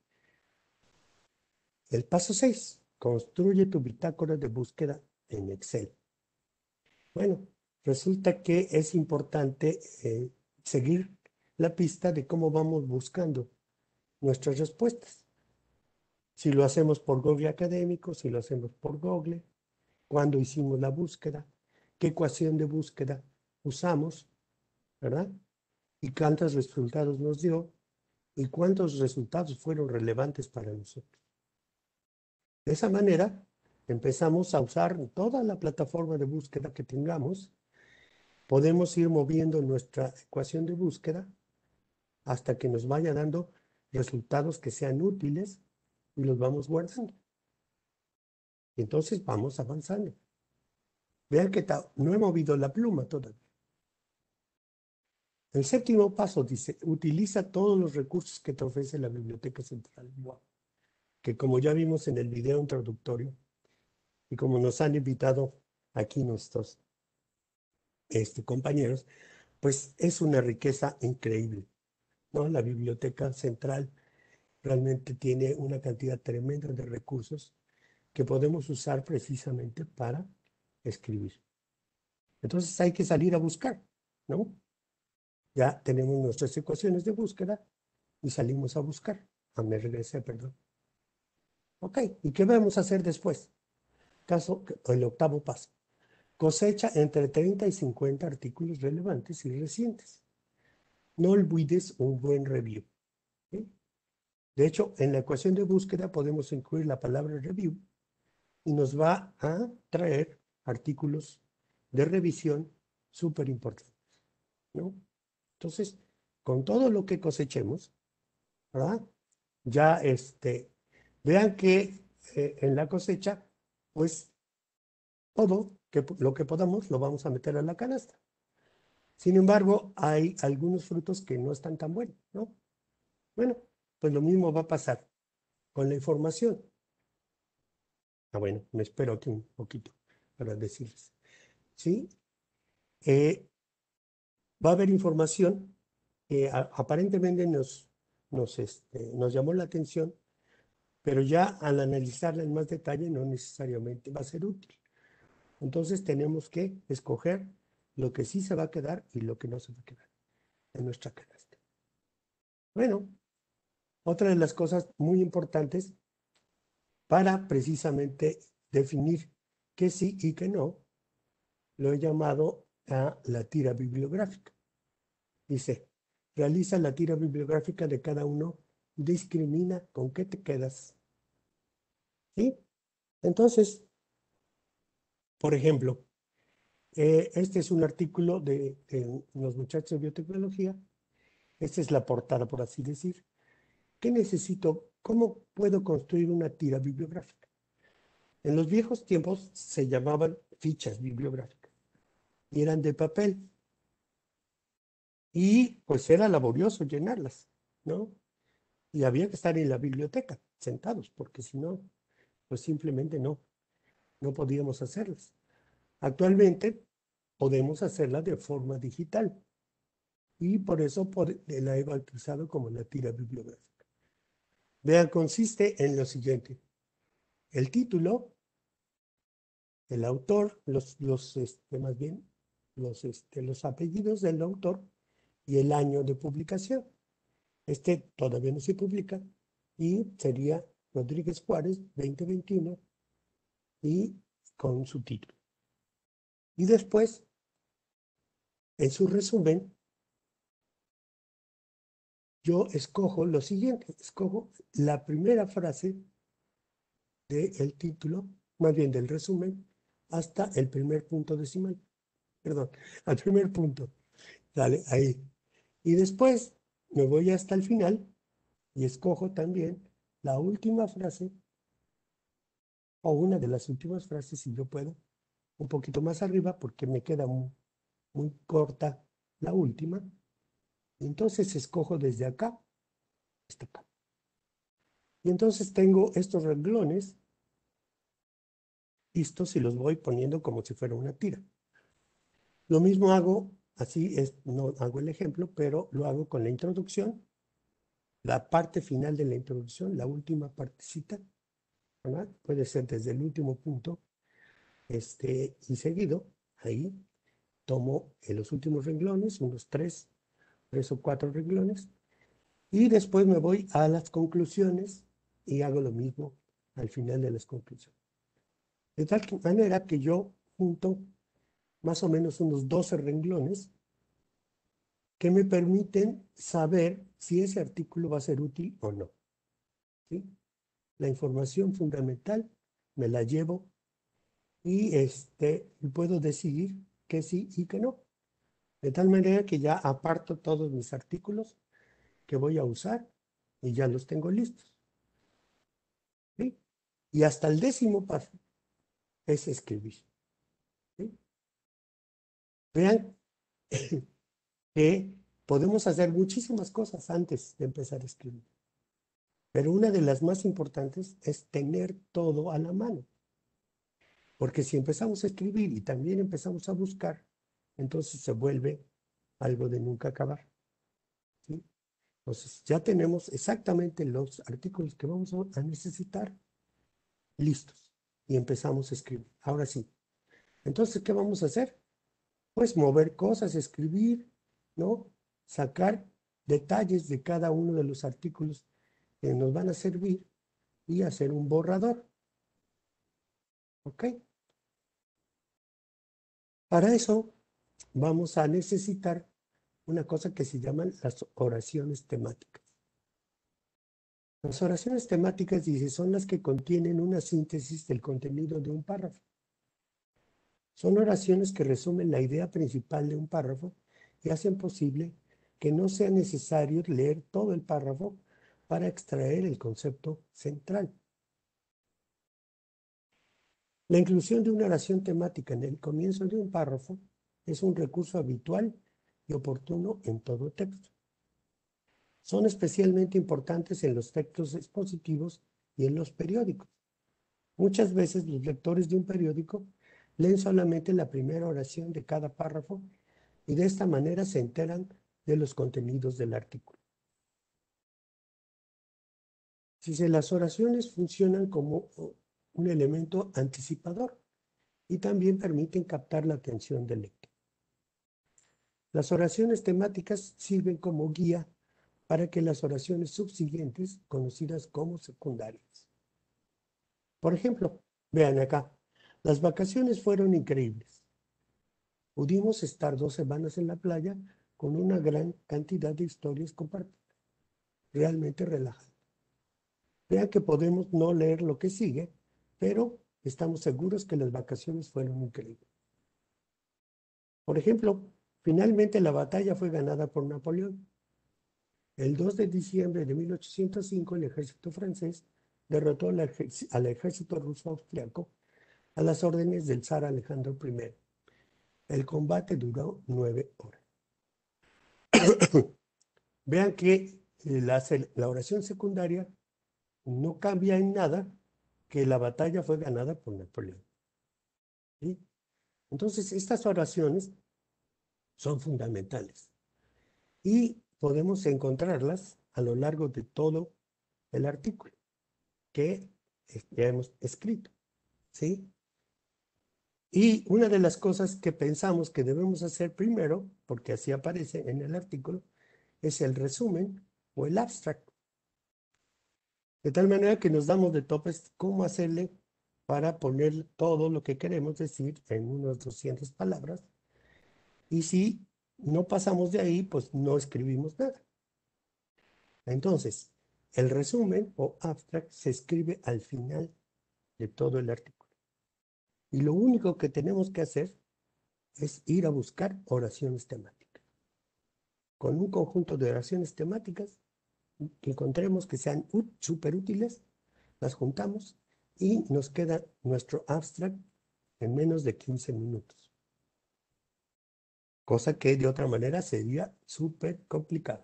Speaker 1: El paso 6. Construye tu bitácora de búsqueda en Excel. Bueno, resulta que es importante seguir la pista de cómo vamos buscando nuestras respuestas. Si lo hacemos por Google Académico, si lo hacemos por Google, cuándo hicimos la búsqueda, qué ecuación de búsqueda usamos, ¿verdad? Y cuántos resultados nos dio y cuántos resultados fueron relevantes para nosotros. De esa manera, empezamos a usar toda la plataforma de búsqueda que tengamos. Podemos ir moviendo nuestra ecuación de búsqueda hasta que nos vaya dando resultados que sean útiles y los vamos guardando. Y entonces vamos avanzando. Vean que no he movido la pluma todavía. El séptimo paso dice, utiliza todos los recursos que te ofrece la Biblioteca Central, que como ya vimos en el video introductorio y como nos han invitado aquí nuestros compañeros, pues es una riqueza increíble, ¿no? La Biblioteca Central realmente tiene una cantidad tremenda de recursos que podemos usar precisamente para escribir. Entonces hay que salir a buscar, ¿no? Ya tenemos nuestras ecuaciones de búsqueda y salimos a buscar. Me regresé, perdón. Ok, ¿y qué vamos a hacer después? El octavo paso. Cosecha entre 30 y 50 artículos relevantes y recientes. No olvides un buen review. ¿Sí? De hecho, en la ecuación de búsqueda podemos incluir la palabra review y nos va a traer artículos de revisión súper importantes, ¿no? Entonces, con todo lo que cosechemos, ¿verdad? Ya vean que en la cosecha, pues todo lo que podamos lo vamos a meter a la canasta. Sin embargo, hay algunos frutos que no están tan buenos, ¿no? Bueno, pues lo mismo va a pasar con la información. Bueno, me espero aquí un poquito para decirles, ¿sí? Va a haber información que aparentemente nos llamó la atención, pero ya al analizarla en más detalle no necesariamente va a ser útil. Entonces tenemos que escoger lo que sí se va a quedar y lo que no se va a quedar en nuestra canasta. Bueno, otra de las cosas muy importantes para precisamente definir qué sí y qué no, lo he llamado a la tira bibliográfica. Dice, realiza la tira bibliográfica de cada uno, discrimina con qué te quedas. ¿Sí? Entonces, por ejemplo, este es un artículo de los muchachos de biotecnología. Esta es la portada, por así decir. ¿Qué necesito? ¿Cómo puedo construir una tira bibliográfica? En los viejos tiempos se llamaban fichas bibliográficas y eran de papel. Y pues era laborioso llenarlas, ¿no? Y había que estar en la biblioteca sentados, porque si no, pues simplemente no podíamos hacerlas. Actualmente podemos hacerla de forma digital y por eso la he bautizado como la tira bibliográfica. Vean, consiste en lo siguiente. El título, el autor, más bien, los apellidos del autor y el año de publicación. Este todavía no se publica y sería Rodríguez Juárez 2021 y con su título. Y después, en su resumen, yo escojo lo siguiente, escojo la primera frase del título, más bien del resumen, hasta el primer punto decimal. Perdón, al primer punto. Dale, ahí. Y después me voy hasta el final y escojo también la última frase o una de las últimas frases, si yo puedo, un poquito más arriba porque me queda muy corta la última. Entonces escojo desde acá hasta acá. Y entonces tengo estos renglones listos y los voy poniendo como si fuera una tira. Lo mismo hago, así es, no hago el ejemplo, pero lo hago con la introducción, la parte final de la introducción, la última partecita, ¿verdad? Puede ser desde el último punto, y seguido, ahí tomo en los últimos renglones, unos tres o cuatro renglones, y después me voy a las conclusiones y hago lo mismo al final de las conclusiones. De tal manera que yo junto más o menos unos 12 renglones que me permiten saber si ese artículo va a ser útil o no. ¿Sí? La información fundamental me la llevo y puedo decidir que sí y que no. De tal manera que ya aparto todos mis artículos que voy a usar y ya los tengo listos. ¿Sí? Y hasta el 10º paso es escribir. ¿Sí? Vean que podemos hacer muchísimas cosas antes de empezar a escribir. Pero una de las más importantes es tener todo a la mano. Porque si empezamos a escribir y también empezamos a buscar, entonces se vuelve algo de nunca acabar. ¿Sí? Entonces ya tenemos exactamente los artículos que vamos a necesitar listos y empezamos a escribir. Ahora sí. Entonces, ¿qué vamos a hacer? Pues mover cosas, escribir, ¿no? Sacar detalles de cada uno de los artículos que nos van a servir y hacer un borrador. ¿Ok? Para eso vamos a necesitar una cosa que se llaman las oraciones temáticas. Las oraciones temáticas, dice, son las que contienen una síntesis del contenido de un párrafo. Son oraciones que resumen la idea principal de un párrafo y hacen posible que no sea necesario leer todo el párrafo para extraer el concepto central. La inclusión de una oración temática en el comienzo de un párrafo es un recurso habitual y oportuno en todo texto. Son especialmente importantes en los textos expositivos y en los periódicos. Muchas veces los lectores de un periódico leen solamente la primera oración de cada párrafo y de esta manera se enteran de los contenidos del artículo. Las oraciones funcionan como un elemento anticipador y también permiten captar la atención del lector. Las oraciones temáticas sirven como guía para que las oraciones subsiguientes, conocidas como secundarias. Por ejemplo, vean acá, las vacaciones fueron increíbles. Pudimos estar 2 semanas en la playa con una gran cantidad de historias compartidas. Realmente relajante. Vean que podemos no leer lo que sigue, pero estamos seguros que las vacaciones fueron increíbles. Por ejemplo, finalmente la batalla fue ganada por Napoleón. El 2 de diciembre de 1805, el ejército francés derrotó al ejército ruso-austriaco a las órdenes del zar Alejandro I. El combate duró 9 horas. Vean que la oración secundaria no cambia en nada que la batalla fue ganada por Napoleón. ¿Sí? Entonces, estas oraciones son fundamentales y podemos encontrarlas a lo largo de todo el artículo que ya hemos escrito. ¿Sí? Y una de las cosas que pensamos que debemos hacer primero, porque así aparece en el artículo, es el resumen o el abstract. De tal manera que nos damos de topes cómo hacerle para poner todo lo que queremos decir en unas 200 palabras. Y si no pasamos de ahí, pues no escribimos nada. Entonces, el resumen o abstract se escribe al final de todo el artículo. Y lo único que tenemos que hacer es ir a buscar oraciones temáticas. Con un conjunto de oraciones temáticas que encontremos que sean súper útiles, las juntamos y nos queda nuestro abstract en menos de 15 minutos. Cosa que de otra manera sería súper complicado.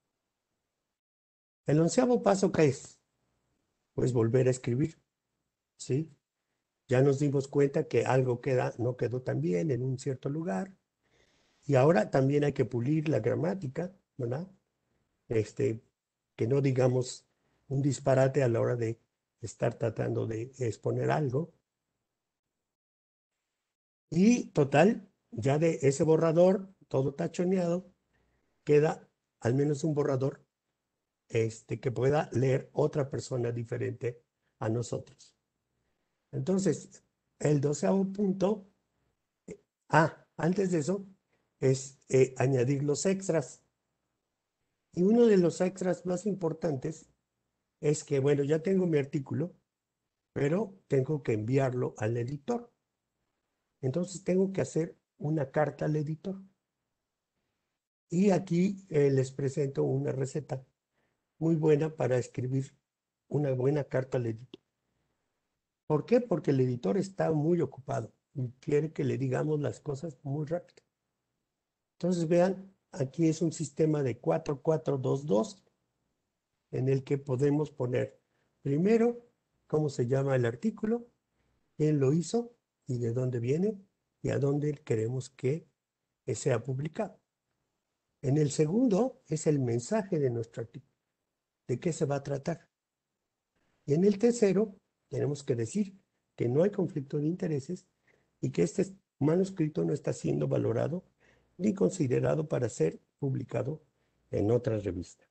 Speaker 1: El 11º paso, ¿qué es? Pues volver a escribir, ¿sí? Ya nos dimos cuenta que algo no quedó tan bien en un cierto lugar y ahora también hay que pulir la gramática, ¿verdad? Que no digamos un disparate a la hora de estar tratando de exponer algo. Y total, ya de ese borrador, todo tachoneado, queda al menos un borrador que pueda leer otra persona diferente a nosotros. Entonces, el 12º punto, antes de eso, es añadir los extras. Y uno de los extras más importantes es que, bueno, ya tengo mi artículo, pero tengo que enviarlo al editor. Entonces tengo que hacer una carta al editor. Y aquí les presento una receta muy buena para escribir una buena carta al editor. ¿Por qué? Porque el editor está muy ocupado y quiere que le digamos las cosas muy rápido. Entonces vean, aquí es un sistema de 4-4-2-2 en el que podemos poner primero cómo se llama el artículo, quién lo hizo y de dónde viene y a dónde queremos que sea publicado. En el segundo es el mensaje de nuestro artículo, de qué se va a tratar. Y en el tercero tenemos que decir que no hay conflicto de intereses y que este manuscrito no está siendo valorado ni considerado para ser publicado en otra revista.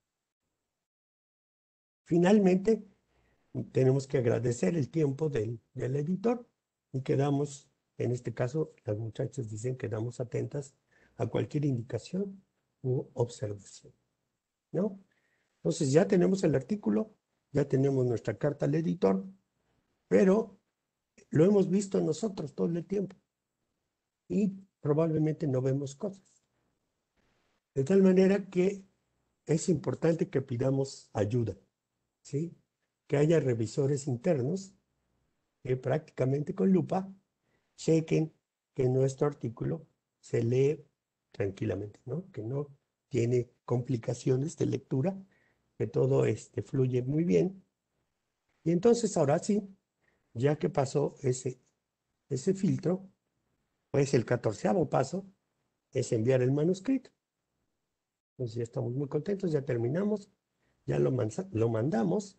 Speaker 1: Finalmente, tenemos que agradecer el tiempo del editor y quedamos, en este caso, las muchachas dicen que quedamos atentas a cualquier indicación u observación, ¿no? Entonces ya tenemos el artículo, ya tenemos nuestra carta al editor, pero lo hemos visto nosotros todo el tiempo. y probablemente no vemos cosas. De tal manera que es importante que pidamos ayuda, ¿sí? Que haya revisores internos que prácticamente con lupa chequen que nuestro artículo se lee tranquilamente, ¿no? Que no tiene complicaciones de lectura, que todo fluye muy bien. Y entonces ahora sí, ya que pasó ese filtro, pues el 14º paso es enviar el manuscrito. Entonces ya estamos muy contentos, ya terminamos, ya lo mandamos,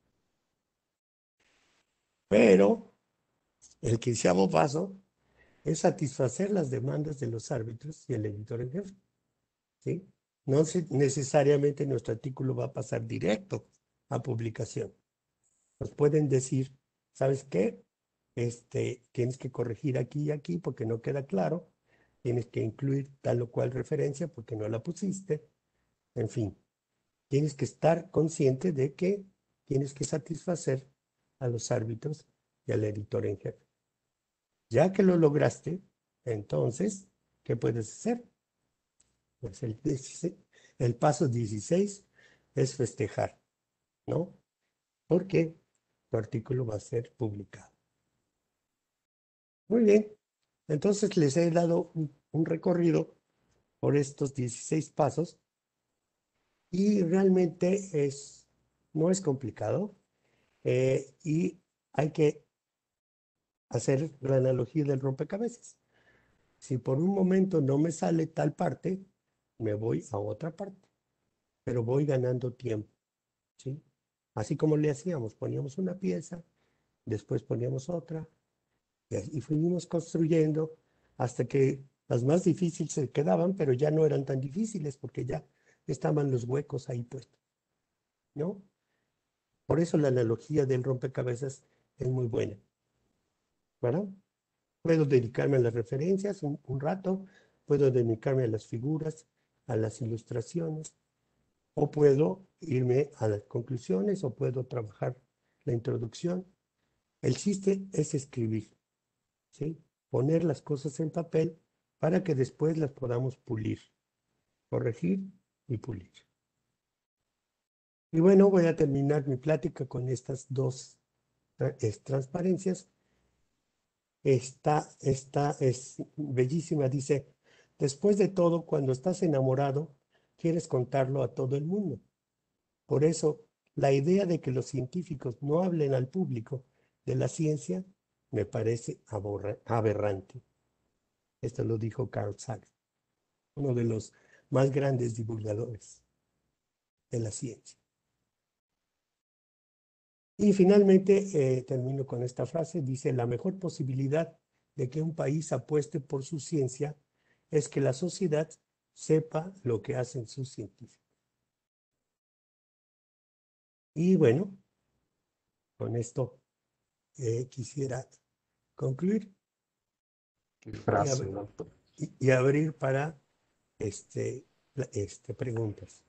Speaker 1: pero el 15º paso es satisfacer las demandas de los árbitros y el editor en jefe, ¿sí? No necesariamente nuestro artículo va a pasar directo a publicación. Nos pueden decir, ¿sabes qué? Tienes que corregir aquí y aquí porque no queda claro, tienes que incluir tal o cual referencia porque no la pusiste, en fin, tienes que estar consciente de que tienes que satisfacer a los árbitros y al editor en jefe. Ya que lo lograste, entonces, ¿qué puedes hacer? Pues el paso 16 es festejar, ¿no? Porque tu artículo va a ser publicado. Muy bien, entonces les he dado un recorrido por estos 16 pasos y realmente no es complicado y hay que hacer la analogía del rompecabezas. Si por un momento no me sale tal parte, me voy a otra parte, pero voy ganando tiempo, ¿sí? Así como le hacíamos, poníamos una pieza, después poníamos otra, y fuimos construyendo hasta que las más difíciles se quedaban, pero ya no eran tan difíciles porque ya estaban los huecos ahí puestos, ¿no? Por eso la analogía del rompecabezas es muy buena, ¿verdad? Puedo dedicarme a las referencias un rato, puedo dedicarme a las figuras, a las ilustraciones, o puedo irme a las conclusiones, o puedo trabajar la introducción. El chiste es escribir, ¿sí? Poner las cosas en papel para que después las podamos pulir, corregir y pulir. Y bueno, voy a terminar mi plática con estas dos transparencias. Esta es bellísima, dice, después de todo, cuando estás enamorado, quieres contarlo a todo el mundo. Por eso, la idea de que los científicos no hablen al público de la ciencia me parece aberrante. Esto lo dijo Carl Sagan, uno de los más grandes divulgadores de la ciencia. Y finalmente, termino con esta frase, dice, la mejor posibilidad de que un país apueste por su ciencia es que la sociedad sepa lo que hacen sus científicos. Y bueno, con esto quisiera concluir
Speaker 2: Qué
Speaker 1: y,
Speaker 2: frase, doctor.
Speaker 1: y abrir para preguntas.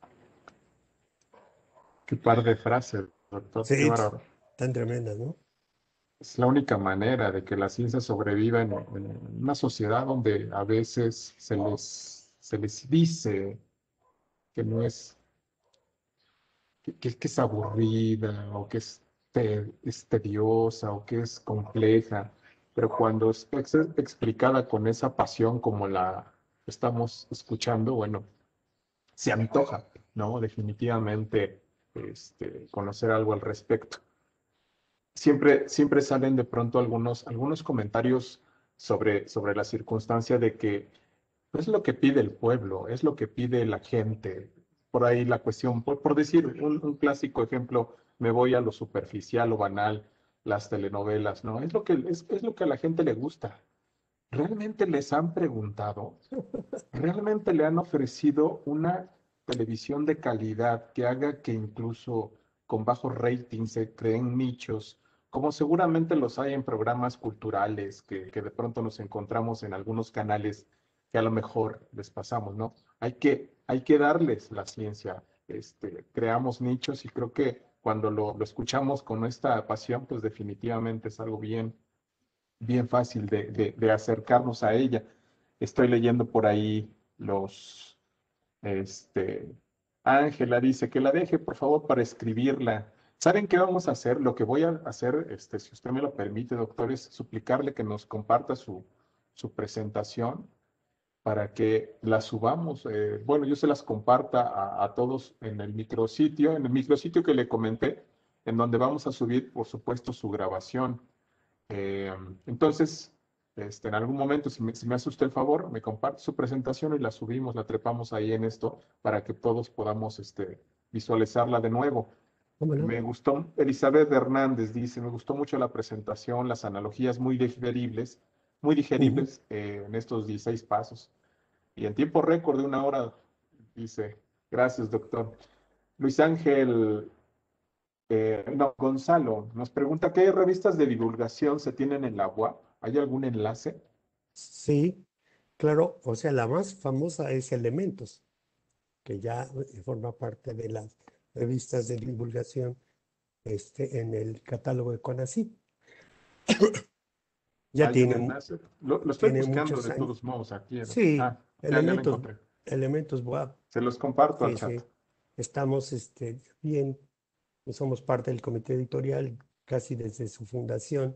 Speaker 2: Qué par de frases, doctor. Qué
Speaker 1: Sí,
Speaker 2: bárbaro.
Speaker 1: tan tremendas, ¿no?
Speaker 2: Es la única manera de que la ciencia sobreviva en una sociedad donde a veces se les dice que no es, que es aburrida o que es tediosa o que es compleja, pero cuando es explicada con esa pasión como la estamos escuchando, bueno, se antoja, ¿no? Definitivamente conocer algo al respecto. Siempre salen de pronto algunos comentarios sobre la circunstancia de que es lo que pide el pueblo, es lo que pide la gente. Por ahí la cuestión, por decir un clásico ejemplo, me voy a lo superficial o banal, las telenovelas, ¿no? Es lo que a la gente le gusta. ¿Realmente les han preguntado? ¿Realmente le han ofrecido una televisión de calidad que haga que incluso con bajos ratings se creen nichos, como seguramente los hay en programas culturales que de pronto nos encontramos en algunos canales que a lo mejor les pasamos, ¿no? Hay que darles la ciencia, creamos nichos y creo que cuando lo escuchamos con esta pasión, pues definitivamente es algo bien, bien fácil de acercarnos a ella. Estoy leyendo por ahí este, Ángela dice que la deje, por favor, para escribirla. ¿Saben qué vamos a hacer? Lo que voy a hacer, si usted me lo permite, doctor, es suplicarle que nos comparta su presentación para que la subamos. Bueno, yo se las comparta a todos en el micrositio que le comenté, en donde vamos a subir, por supuesto, su grabación. Eh, entonces, en algún momento, si me hace usted el favor, me comparte su presentación y la subimos, la trepamos ahí en esto para que todos podamos visualizarla de nuevo.
Speaker 1: ¿Cómo no?
Speaker 2: Me gustó, Elizabeth Hernández dice, me gustó mucho la presentación, las analogías muy
Speaker 1: Ujú.
Speaker 2: digeribles en estos 16 pasos. Y en tiempo récord de 1 hora, dice, gracias, doctor. Luis Ángel no, Gonzalo nos pregunta, ¿qué revistas de divulgación se tienen en la UAP? ¿Hay algún enlace?
Speaker 1: Sí, claro, o sea, la más famosa es Elementos, que ya forma parte de las revistas de divulgación en el catálogo de CONACYT. Ya
Speaker 2: ¿Hay un
Speaker 1: tiene,
Speaker 2: enlace? Lo estoy
Speaker 1: tiene
Speaker 2: buscando
Speaker 1: muchos
Speaker 2: de
Speaker 1: años.
Speaker 2: todos modos aquí.
Speaker 1: Sí,
Speaker 2: Ya lo
Speaker 1: elementos,
Speaker 2: encontré.
Speaker 1: elementos WAP.
Speaker 2: Se los comparto al
Speaker 1: Sí,
Speaker 2: chat.
Speaker 1: sí. Estamos bien, somos parte del comité editorial casi desde su fundación.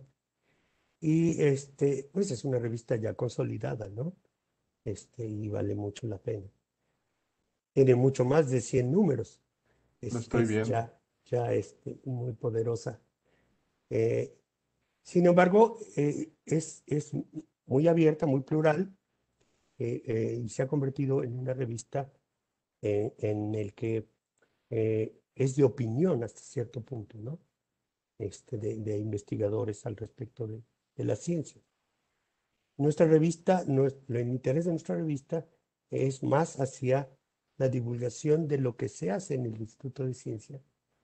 Speaker 1: Y pues es una revista ya consolidada, ¿no? Y vale mucho la pena. Tiene mucho más de 100 números.
Speaker 2: Lo
Speaker 1: Es,
Speaker 2: estoy
Speaker 1: es
Speaker 2: viendo.
Speaker 1: ya muy poderosa. Eh, Sin embargo, es muy abierta, muy plural, y se ha convertido en una revista en el que es de opinión hasta cierto punto, ¿no? De investigadores al respecto de la ciencia. Nuestra revista, el interés de nuestra revista es más hacia la divulgación de lo que se hace en el Instituto de Ciencia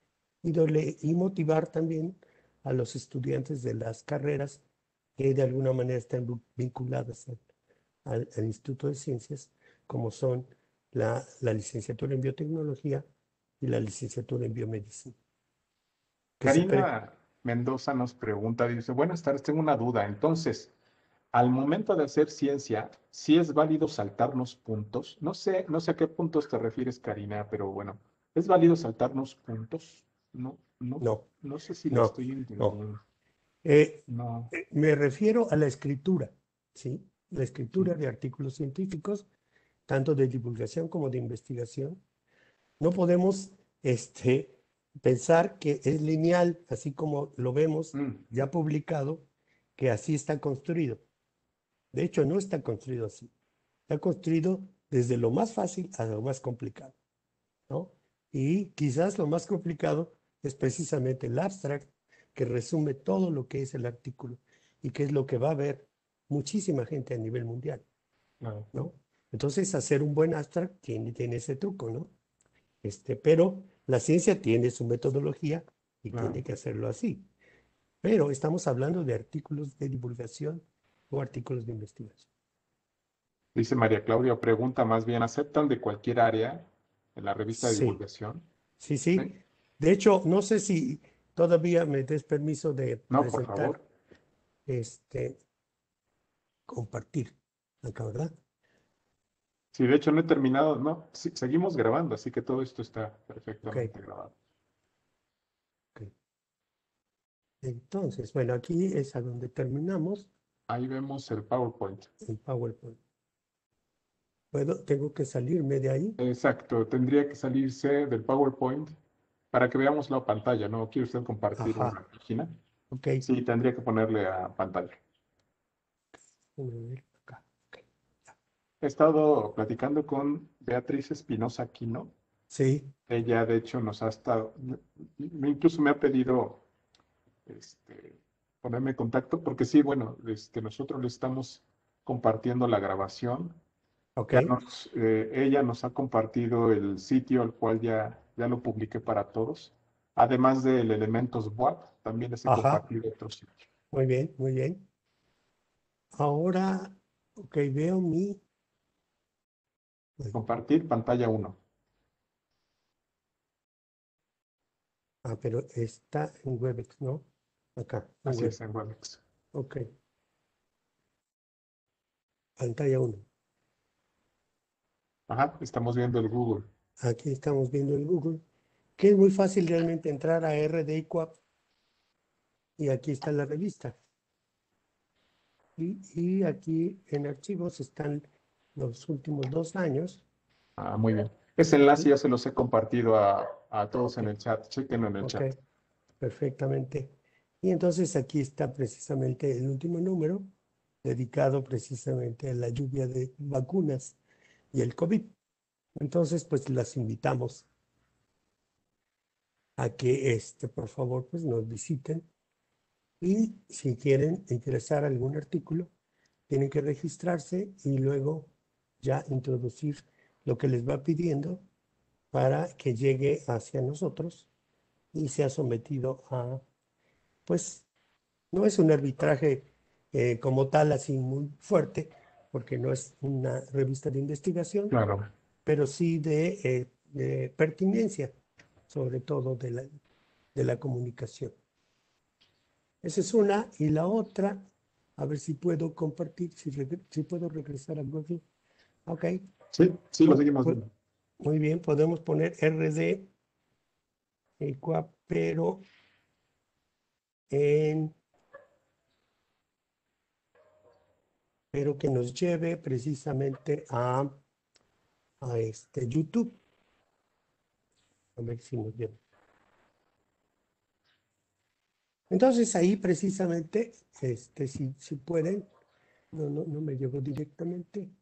Speaker 1: y motivar también a los estudiantes de las carreras que de alguna manera están vinculadas al Instituto de Ciencias, como son la licenciatura en biotecnología y la licenciatura en biomedicina. Que se pre-
Speaker 2: Karina Mendoza nos pregunta, dice, buenas tardes, tengo una duda. Entonces, al momento de hacer ciencia, ¿sí es válido saltarnos puntos? No sé a qué puntos te refieres, Karina, pero bueno, ¿es válido saltarnos puntos? No, no,
Speaker 1: no,
Speaker 2: no sé si le
Speaker 1: no,
Speaker 2: estoy
Speaker 1: no.
Speaker 2: entendiendo.
Speaker 1: Eh,
Speaker 2: No.
Speaker 1: Me refiero a la escritura, ¿sí? La escritura
Speaker 2: Sí.
Speaker 1: de artículos científicos, tanto de divulgación como de investigación. No podemos pensar que es lineal, así como lo vemos
Speaker 2: Mm,
Speaker 1: ya publicado, que así está construido. De hecho, no está construido así. Está construido desde lo más fácil a lo más complicado, ¿no? Y quizás lo más complicado es precisamente el abstract, que resume todo lo que es el artículo y que es lo que va a ver muchísima gente a nivel mundial,
Speaker 2: claro,
Speaker 1: ¿no? Entonces, hacer un buen abstract tiene ese truco, ¿no? Pero la ciencia tiene su metodología y tiene
Speaker 2: claro.
Speaker 1: que hacerlo así. Pero estamos hablando de artículos de divulgación o artículos de investigación.
Speaker 2: Dice María Claudia, pregunta más bien, ¿aceptan de cualquier área en la revista de
Speaker 1: Sí,
Speaker 2: divulgación?
Speaker 1: sí, sí.
Speaker 2: Sí.
Speaker 1: De hecho, no sé si todavía me des permiso de
Speaker 2: No, por
Speaker 1: presentar,
Speaker 2: favor.
Speaker 1: compartir acá, ¿verdad?
Speaker 2: Sí, de hecho no he terminado, no, sí, seguimos grabando, así que todo esto está
Speaker 1: Ok,
Speaker 2: perfectamente grabado.
Speaker 1: ok. Entonces, bueno, aquí es a donde terminamos
Speaker 2: Ahí vemos el PowerPoint.
Speaker 1: el PowerPoint. Tengo que salirme de ahí.
Speaker 2: Exacto, tendría que salirse del PowerPoint para que veamos la pantalla, ¿no? ¿Quiere usted compartir
Speaker 1: Ajá,
Speaker 2: una página?
Speaker 1: ok.
Speaker 2: Sí, tendría que ponerle a pantalla.
Speaker 1: Déjame ver acá. Ok, ya.
Speaker 2: He estado platicando con Beatriz Espinosa Aquino.
Speaker 1: Sí,
Speaker 2: Ella, de hecho, nos ha estado, incluso me ha pedido ponerme en contacto, porque sí, bueno, nosotros le estamos compartiendo la grabación.
Speaker 1: ok.
Speaker 2: Ella nos ha compartido el sitio, al cual ya lo publiqué para todos. Además del Elementos WAP, también les he
Speaker 1: Ajá,
Speaker 2: compartido otro sitio.
Speaker 1: muy bien, muy bien. Ahora, ok, veo mi. Bueno,
Speaker 2: Compartir pantalla uno.
Speaker 1: pero está en Webex, ¿no? Acá, en
Speaker 2: Así
Speaker 1: Web.
Speaker 2: es, en Webex.
Speaker 1: Ok, pantalla uno.
Speaker 2: Ajá, estamos viendo el Google.
Speaker 1: Aquí estamos viendo el Google, que es muy fácil realmente entrar a RDIQAP y aquí está la revista. Y aquí en archivos están los últimos 2 años.
Speaker 2: Ah, muy bien. Ese enlace
Speaker 1: ¿Sí?
Speaker 2: ya se los he compartido a todos
Speaker 1: Ok,
Speaker 2: en el chat. Chequenlo en el
Speaker 1: ok,
Speaker 2: chat.
Speaker 1: perfectamente. Y entonces aquí está precisamente el último número dedicado precisamente a la lluvia de vacunas y el COVID. Entonces, pues las invitamos a que, por favor, pues nos visiten y si quieren interesar algún artículo, tienen que registrarse y luego ya introducir lo que les va pidiendo para que llegue hacia nosotros y sea sometido a, pues, no es un arbitraje como tal así muy fuerte, porque no es una revista de investigación,
Speaker 2: Claro.
Speaker 1: pero sí de pertinencia, sobre todo de la comunicación. Esa es una. Y la otra, a ver si puedo compartir, si puedo regresar a Google. Ok.
Speaker 2: Sí, sí, lo
Speaker 1: Pu-
Speaker 2: seguimos
Speaker 1: pu-
Speaker 2: viendo.
Speaker 1: Muy bien, podemos poner RD pero en, pero que nos lleve precisamente a YouTube. A ver si nos lleva. Entonces ahí precisamente, si pueden, no me llegó directamente.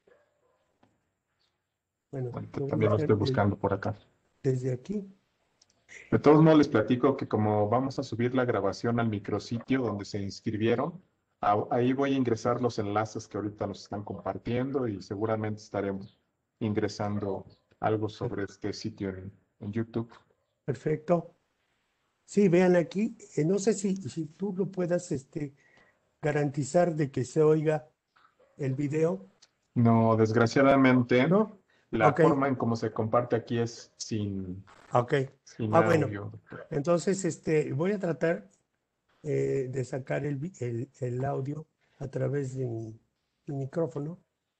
Speaker 1: Bueno,
Speaker 2: Bueno,
Speaker 1: lo voy a
Speaker 2: también lo
Speaker 1: hacer
Speaker 2: estoy buscando por acá.
Speaker 1: desde aquí.
Speaker 2: De todos modos, les platico que como vamos a subir la grabación al micrositio donde se inscribieron, ahí voy a ingresar los enlaces que ahorita nos están compartiendo y seguramente estaremos ingresando algo
Speaker 1: Per-
Speaker 2: sobre este sitio en YouTube.
Speaker 1: Perfecto. Sí, vean aquí. No sé si tú lo puedas garantizar de que se oiga el video,
Speaker 2: No, desgraciadamente,
Speaker 1: ¿no?
Speaker 2: la
Speaker 1: Ok,
Speaker 2: forma en cómo se comparte aquí es
Speaker 1: ok.
Speaker 2: sin
Speaker 1: Bueno,
Speaker 2: audio.
Speaker 1: entonces voy a tratar de sacar el audio a través de mi micrófono,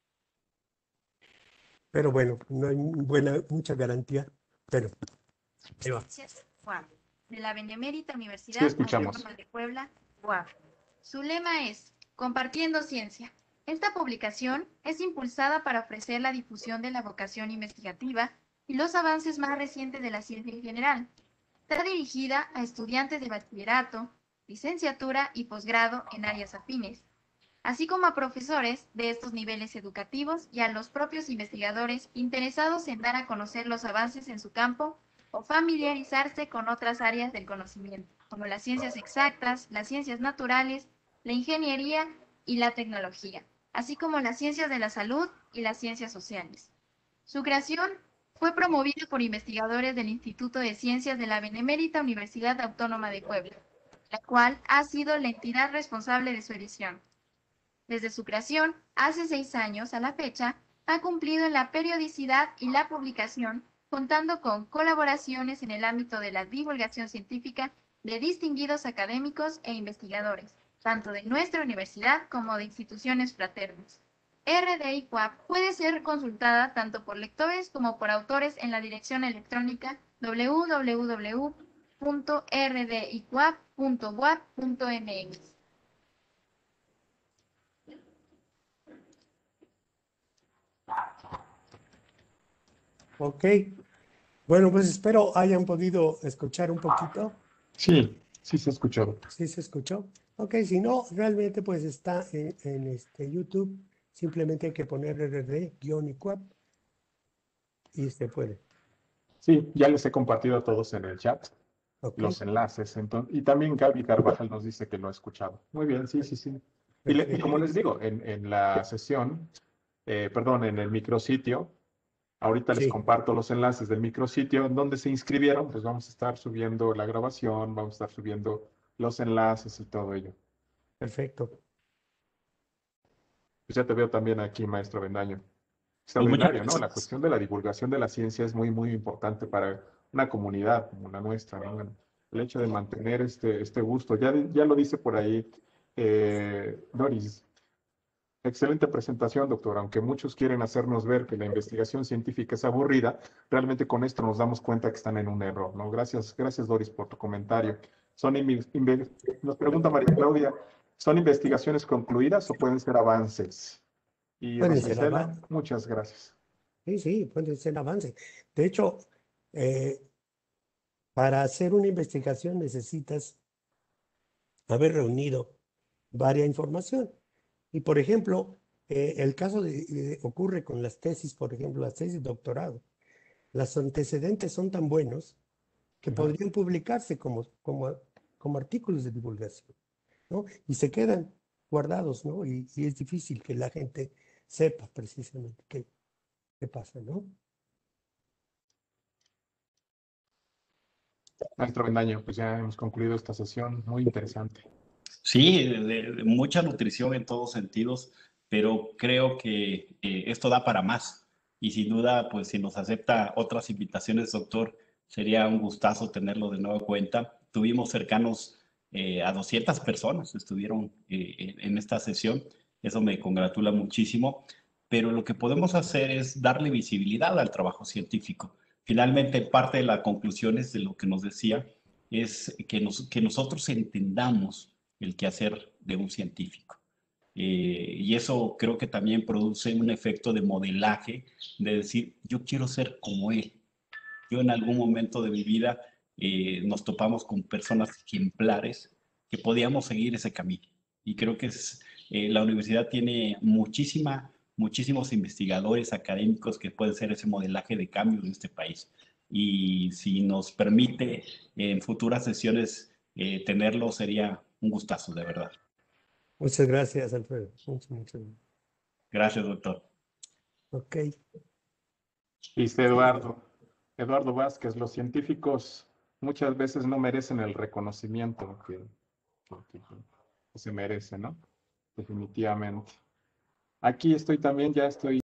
Speaker 1: pero bueno, no hay mucha garantía, pero ahí va.
Speaker 3: UAP, de la Benemérita
Speaker 2: Sí,
Speaker 3: Universidad
Speaker 2: escuchamos.
Speaker 3: Autónoma de Puebla, UAP. Su lema es Compartiendo Ciencia. Esta publicación es impulsada para ofrecer la difusión de la vocación investigativa y los avances más recientes de la ciencia en general. Está dirigida a estudiantes de bachillerato, licenciatura y posgrado en áreas afines, así como a profesores de estos niveles educativos y a los propios investigadores interesados en dar a conocer los avances en su campo o familiarizarse con otras áreas del conocimiento, como las ciencias exactas, las ciencias naturales, la ingeniería y la tecnología, así como las ciencias de la salud y las ciencias sociales. Su creación fue promovida por investigadores del Instituto de Ciencias de la Benemérita Universidad Autónoma de Puebla, la cual ha sido la entidad responsable de su edición. Desde su creación, hace 6 años a la fecha, ha cumplido en la periodicidad y la publicación, contando con colaboraciones en el ámbito de la divulgación científica de distinguidos académicos e investigadores, tanto de nuestra universidad como de instituciones fraternas. RDI Coap puede ser consultada tanto por lectores como por autores en la dirección electrónica www.rdicoap.wap.mx.
Speaker 1: Ok, bueno, pues espero hayan podido escuchar un poquito.
Speaker 2: Sí, sí se escuchó.
Speaker 1: ¿Sí se escuchó? Ok, si no, realmente pues está en YouTube. Simplemente hay que poner RD-ICUAP y se puede.
Speaker 2: Sí, ya les he compartido a todos en el chat
Speaker 1: Ok,
Speaker 2: los enlaces. Entonces, y también Gaby Carvajal nos dice que lo ha escuchado. Muy bien, sí, sí, sí. Y como
Speaker 1: perfecto.
Speaker 2: les digo, en la sesión, perdón, en el micrositio, ahorita les
Speaker 1: Sí,
Speaker 2: comparto los enlaces del micrositio en donde se inscribieron, pues vamos a estar subiendo la grabación, vamos a estar subiendo los enlaces y todo ello.
Speaker 1: perfecto.
Speaker 2: Pues ya te veo también aquí, maestro Bendaño.
Speaker 4: Pues muchas
Speaker 2: Extraordinario, ¿no? La
Speaker 4: gracias.
Speaker 2: cuestión de la divulgación de la ciencia es muy, muy importante para una comunidad como la nuestra, ¿no? Bueno, el hecho de mantener este gusto, ya lo dice por ahí Doris, Excelente presentación, doctor. Aunque muchos quieren hacernos ver que la investigación científica es aburrida, realmente con esto nos damos cuenta que están en un error, ¿no? Gracias, gracias Doris por tu comentario. Nos pregunta María Claudia, ¿son investigaciones concluidas o pueden ser avances? Y
Speaker 1: Pueden
Speaker 2: Rosa
Speaker 1: ser
Speaker 2: Isela,
Speaker 1: avances.
Speaker 2: muchas gracias.
Speaker 1: Sí, sí, pueden ser avances. De hecho, eh, para hacer una investigación necesitas haber reunido varias información. Y por ejemplo, el caso ocurre con las tesis, por ejemplo, las tesis de doctorado. Los antecedentes son tan buenos que
Speaker 2: Ujú.
Speaker 1: podrían publicarse como artículos de divulgación, ¿no? Y se quedan guardados, ¿no? Y es difícil que la gente sepa precisamente qué pasa, ¿no?
Speaker 2: Maestro Bendaño, pues ya hemos concluido esta sesión muy interesante.
Speaker 4: Sí, de mucha nutrición en todos sentidos, pero creo que esto da para más. Y sin duda, pues si nos acepta otras invitaciones, doctor, sería un gustazo tenerlo de nuevo en cuenta. Tuvimos cercanos a 200 personas, estuvieron en esta sesión. Eso me congratula muchísimo. Pero lo que podemos hacer es darle visibilidad al trabajo científico. Finalmente, parte de las conclusiones de lo que nos decía es que nosotros entendamos el quehacer de un científico. Y eso creo que también produce un efecto de modelaje, de decir, yo quiero ser como él. Yo en algún momento de mi vida nos topamos con personas ejemplares que podíamos seguir ese camino. Y creo que la universidad tiene muchísimos investigadores académicos que pueden ser ese modelaje de cambio en este país. Y si nos permite en futuras sesiones tenerlo, sería un gustazo, de verdad.
Speaker 1: Muchas gracias, Alfredo. Muchas gracias.
Speaker 4: Gracias, doctor.
Speaker 1: Ok.
Speaker 2: Dice Eduardo Vázquez, los científicos muchas veces no merecen el reconocimiento que se merece, ¿no? Definitivamente. Aquí estoy también, ya estoy